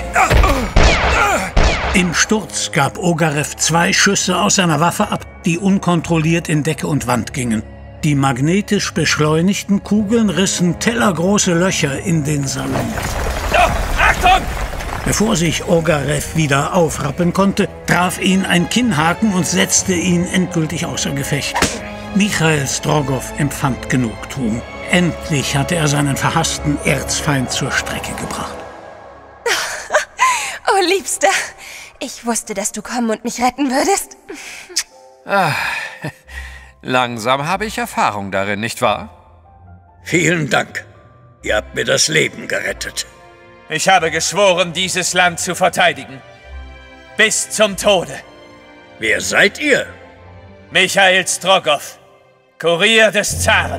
Im Sturz gab Ogareff 2 Schüsse aus seiner Waffe ab, die unkontrolliert in Decke und Wand gingen. Die magnetisch beschleunigten Kugeln rissen tellergroße Löcher in den Salon. Achtung! Bevor sich Ogareff wieder aufrappeln konnte, traf ihn ein Kinnhaken und setzte ihn endgültig außer Gefecht. Michael Strogoff empfand Genugtuung. Endlich hatte er seinen verhassten Erzfeind zur Strecke gebracht. Oh, Liebster, ich wusste, dass du kommen und mich retten würdest. Langsam habe ich Erfahrung darin, nicht wahr? Vielen Dank. Ihr habt mir das Leben gerettet. Ich habe geschworen, dieses Land zu verteidigen. Bis zum Tode. Wer seid ihr? Michael Strogoff, Kurier des Zaren.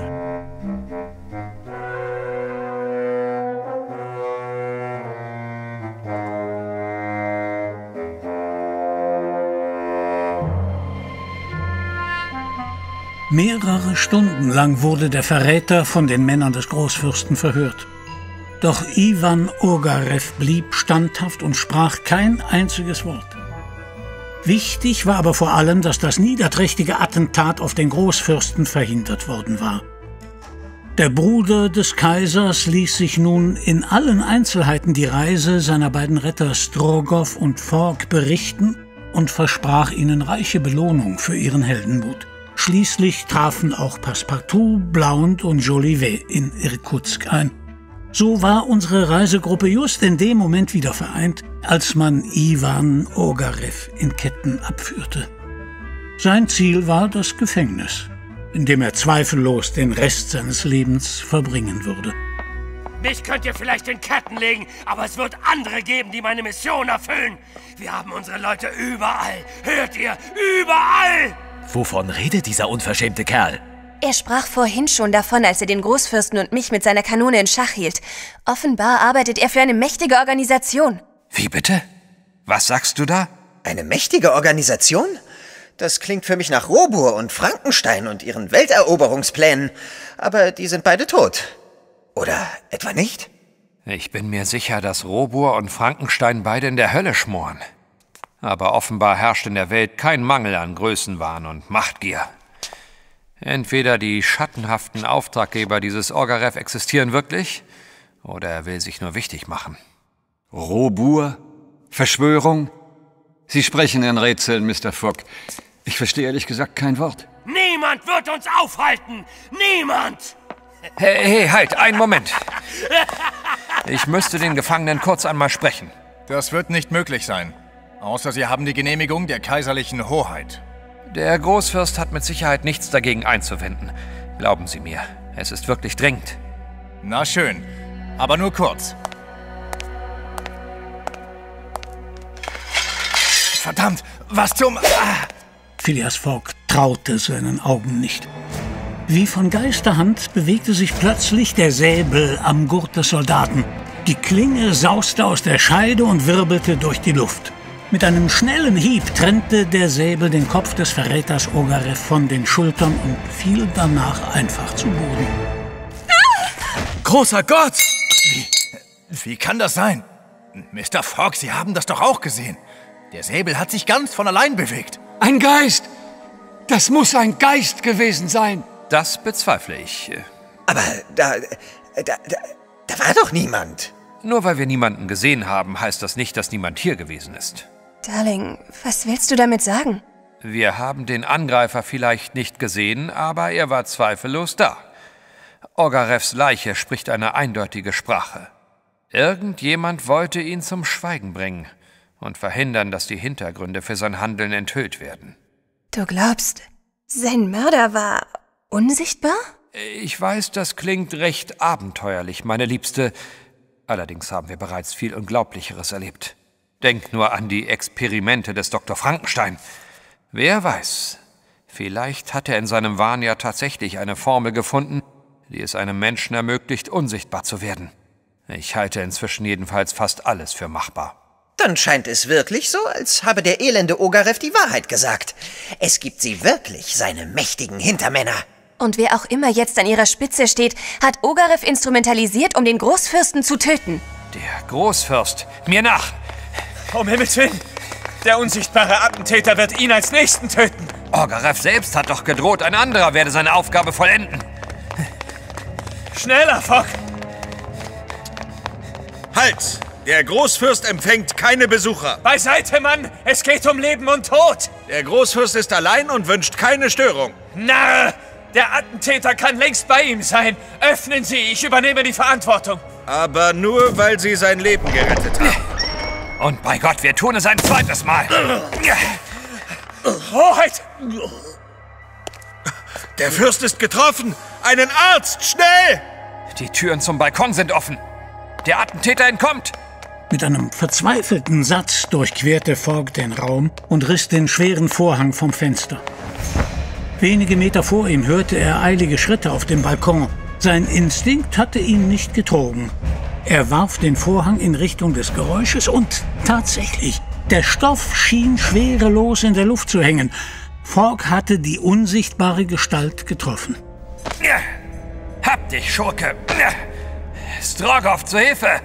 Mehrere Stunden lang wurde der Verräter von den Männern des Großfürsten verhört. Doch Iwan Ogareff blieb standhaft und sprach kein einziges Wort. Wichtig war aber vor allem, dass das niederträchtige Attentat auf den Großfürsten verhindert worden war. Der Bruder des Kaisers ließ sich nun in allen Einzelheiten die Reise seiner beiden Retter Strogoff und Fogg berichten und versprach ihnen reiche Belohnung für ihren Heldenmut. Schließlich trafen auch Passepartout, Blount und Jolivet in Irkutsk ein. So war unsere Reisegruppe just in dem Moment wieder vereint, als man Iwan Ogareff in Ketten abführte. Sein Ziel war das Gefängnis, in dem er zweifellos den Rest seines Lebens verbringen würde. Mich könnt ihr vielleicht in Ketten legen, aber es wird andere geben, die meine Mission erfüllen. Wir haben unsere Leute überall. Hört ihr? Überall! Wovon redet dieser unverschämte Kerl? Er sprach vorhin schon davon, als er den Großfürsten und mich mit seiner Kanone in Schach hielt. Offenbar arbeitet er für eine mächtige Organisation. Wie bitte? Was sagst du da? Eine mächtige Organisation? Das klingt für mich nach Robur und Frankenstein und ihren Welteroberungsplänen. Aber die sind beide tot. Oder etwa nicht? Ich bin mir sicher, dass Robur und Frankenstein beide in der Hölle schmoren. Aber offenbar herrscht in der Welt kein Mangel an Größenwahn und Machtgier. Entweder die schattenhaften Auftraggeber dieses Ogareff existieren wirklich, oder er will sich nur wichtig machen. Robur? Verschwörung? Sie sprechen in Rätseln, Mr. Fogg. Ich verstehe ehrlich gesagt kein Wort. Niemand wird uns aufhalten! Niemand! Hey, halt, einen Moment. Ich müsste den Gefangenen kurz einmal sprechen. Das wird nicht möglich sein. Außer Sie haben die Genehmigung der kaiserlichen Hoheit. Der Großfürst hat mit Sicherheit nichts dagegen einzuwenden. Glauben Sie mir, es ist wirklich dringend. Na schön, aber nur kurz. Verdammt, was zum... Phileas Fogg traute seinen Augen nicht. Wie von Geisterhand bewegte sich plötzlich der Säbel am Gurt des Soldaten. Die Klinge sauste aus der Scheide und wirbelte durch die Luft. Mit einem schnellen Hieb trennte der Säbel den Kopf des Verräters Ogareff von den Schultern und fiel danach einfach zu Boden. Großer Gott! Wie kann das sein? Mr. Fogg, Sie haben das doch auch gesehen. Der Säbel hat sich ganz von allein bewegt. Ein Geist! Das muss ein Geist gewesen sein. Das bezweifle ich. Aber da war doch niemand. Nur weil wir niemanden gesehen haben, heißt das nicht, dass niemand hier gewesen ist. Darling, was willst du damit sagen? Wir haben den Angreifer vielleicht nicht gesehen, aber er war zweifellos da. Ogareffs Leiche spricht eine eindeutige Sprache. Irgendjemand wollte ihn zum Schweigen bringen und verhindern, dass die Hintergründe für sein Handeln enthüllt werden. Du glaubst, sein Mörder war unsichtbar? Ich weiß, das klingt recht abenteuerlich, meine Liebste. Allerdings haben wir bereits viel Unglaublicheres erlebt. Denk nur an die Experimente des Dr. Frankenstein. Wer weiß, vielleicht hat er in seinem Wahn ja tatsächlich eine Formel gefunden, die es einem Menschen ermöglicht, unsichtbar zu werden. Ich halte inzwischen jedenfalls fast alles für machbar. Dann scheint es wirklich so, als habe der elende Ogareff die Wahrheit gesagt. Es gibt sie wirklich, seine mächtigen Hintermänner. Und wer auch immer jetzt an ihrer Spitze steht, hat Ogareff instrumentalisiert, um den Großfürsten zu töten. Der Großfürst, mir nach! Um Himmels Willen! Der unsichtbare Attentäter wird ihn als Nächsten töten! Ogareff selbst hat doch gedroht, ein anderer werde seine Aufgabe vollenden. Schneller, Fogg! Halt! Der Großfürst empfängt keine Besucher. Beiseite, Mann! Es geht um Leben und Tod! Der Großfürst ist allein und wünscht keine Störung. Narr! Der Attentäter kann längst bei ihm sein. Öffnen Sie, ich übernehme die Verantwortung. Aber nur, weil Sie sein Leben gerettet haben. Und bei Gott, wir tun es ein zweites Mal. Hoheit! Der Fürst ist getroffen! Einen Arzt, schnell! Die Türen zum Balkon sind offen. Der Attentäter entkommt. Mit einem verzweifelten Satz durchquerte Fogg den Raum und riss den schweren Vorhang vom Fenster. Wenige Meter vor ihm hörte er eilige Schritte auf dem Balkon. Sein Instinkt hatte ihn nicht getrogen. Er warf den Vorhang in Richtung des Geräusches und tatsächlich, der Stoff schien schwerelos in der Luft zu hängen. Fogg hatte die unsichtbare Gestalt getroffen. Hab dich, Schurke! Strogoff, zur Hilfe!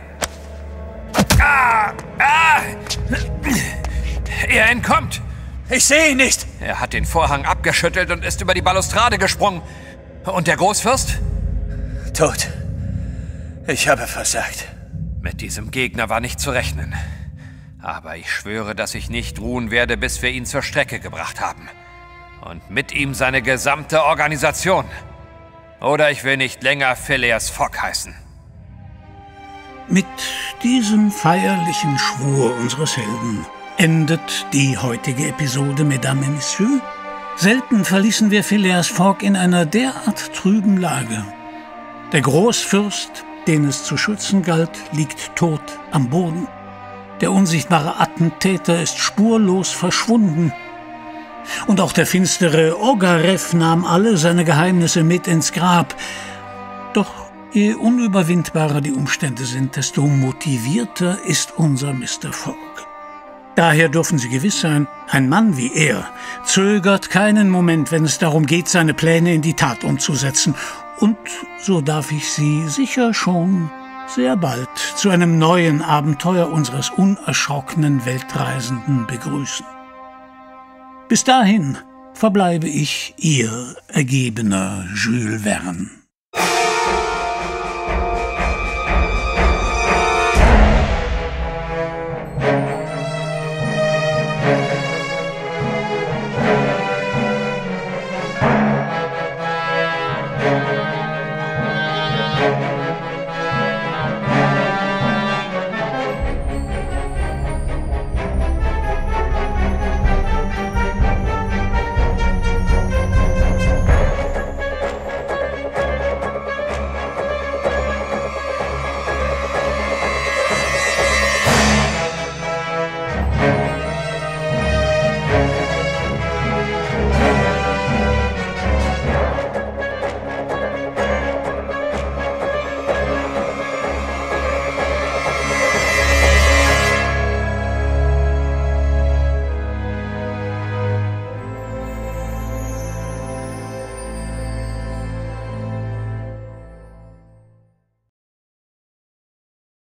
Er entkommt! Ich sehe ihn nicht! Er hat den Vorhang abgeschüttelt und ist über die Balustrade gesprungen. Und der Großfürst? Tot. Ich habe versagt. Mit diesem Gegner war nicht zu rechnen. Aber ich schwöre, dass ich nicht ruhen werde, bis wir ihn zur Strecke gebracht haben. Und mit ihm seine gesamte Organisation. Oder ich will nicht länger Phileas Fogg heißen. Mit diesem feierlichen Schwur unseres Helden endet die heutige Episode, Mesdames et Messieurs. Selten verließen wir Phileas Fogg in einer derart trüben Lage. Der Großfürst, den es zu schützen galt, liegt tot am Boden. Der unsichtbare Attentäter ist spurlos verschwunden. Und auch der finstere Ogareff nahm alle seine Geheimnisse mit ins Grab. Doch je unüberwindbarer die Umstände sind, desto motivierter ist unser Mr. Fogg. Daher dürfen Sie gewiss sein, ein Mann wie er zögert keinen Moment, wenn es darum geht, seine Pläne in die Tat umzusetzen. Und so darf ich Sie sicher schon sehr bald zu einem neuen Abenteuer unseres unerschrockenen Weltreisenden begrüßen. Bis dahin verbleibe ich Ihr ergebener Jules Verne.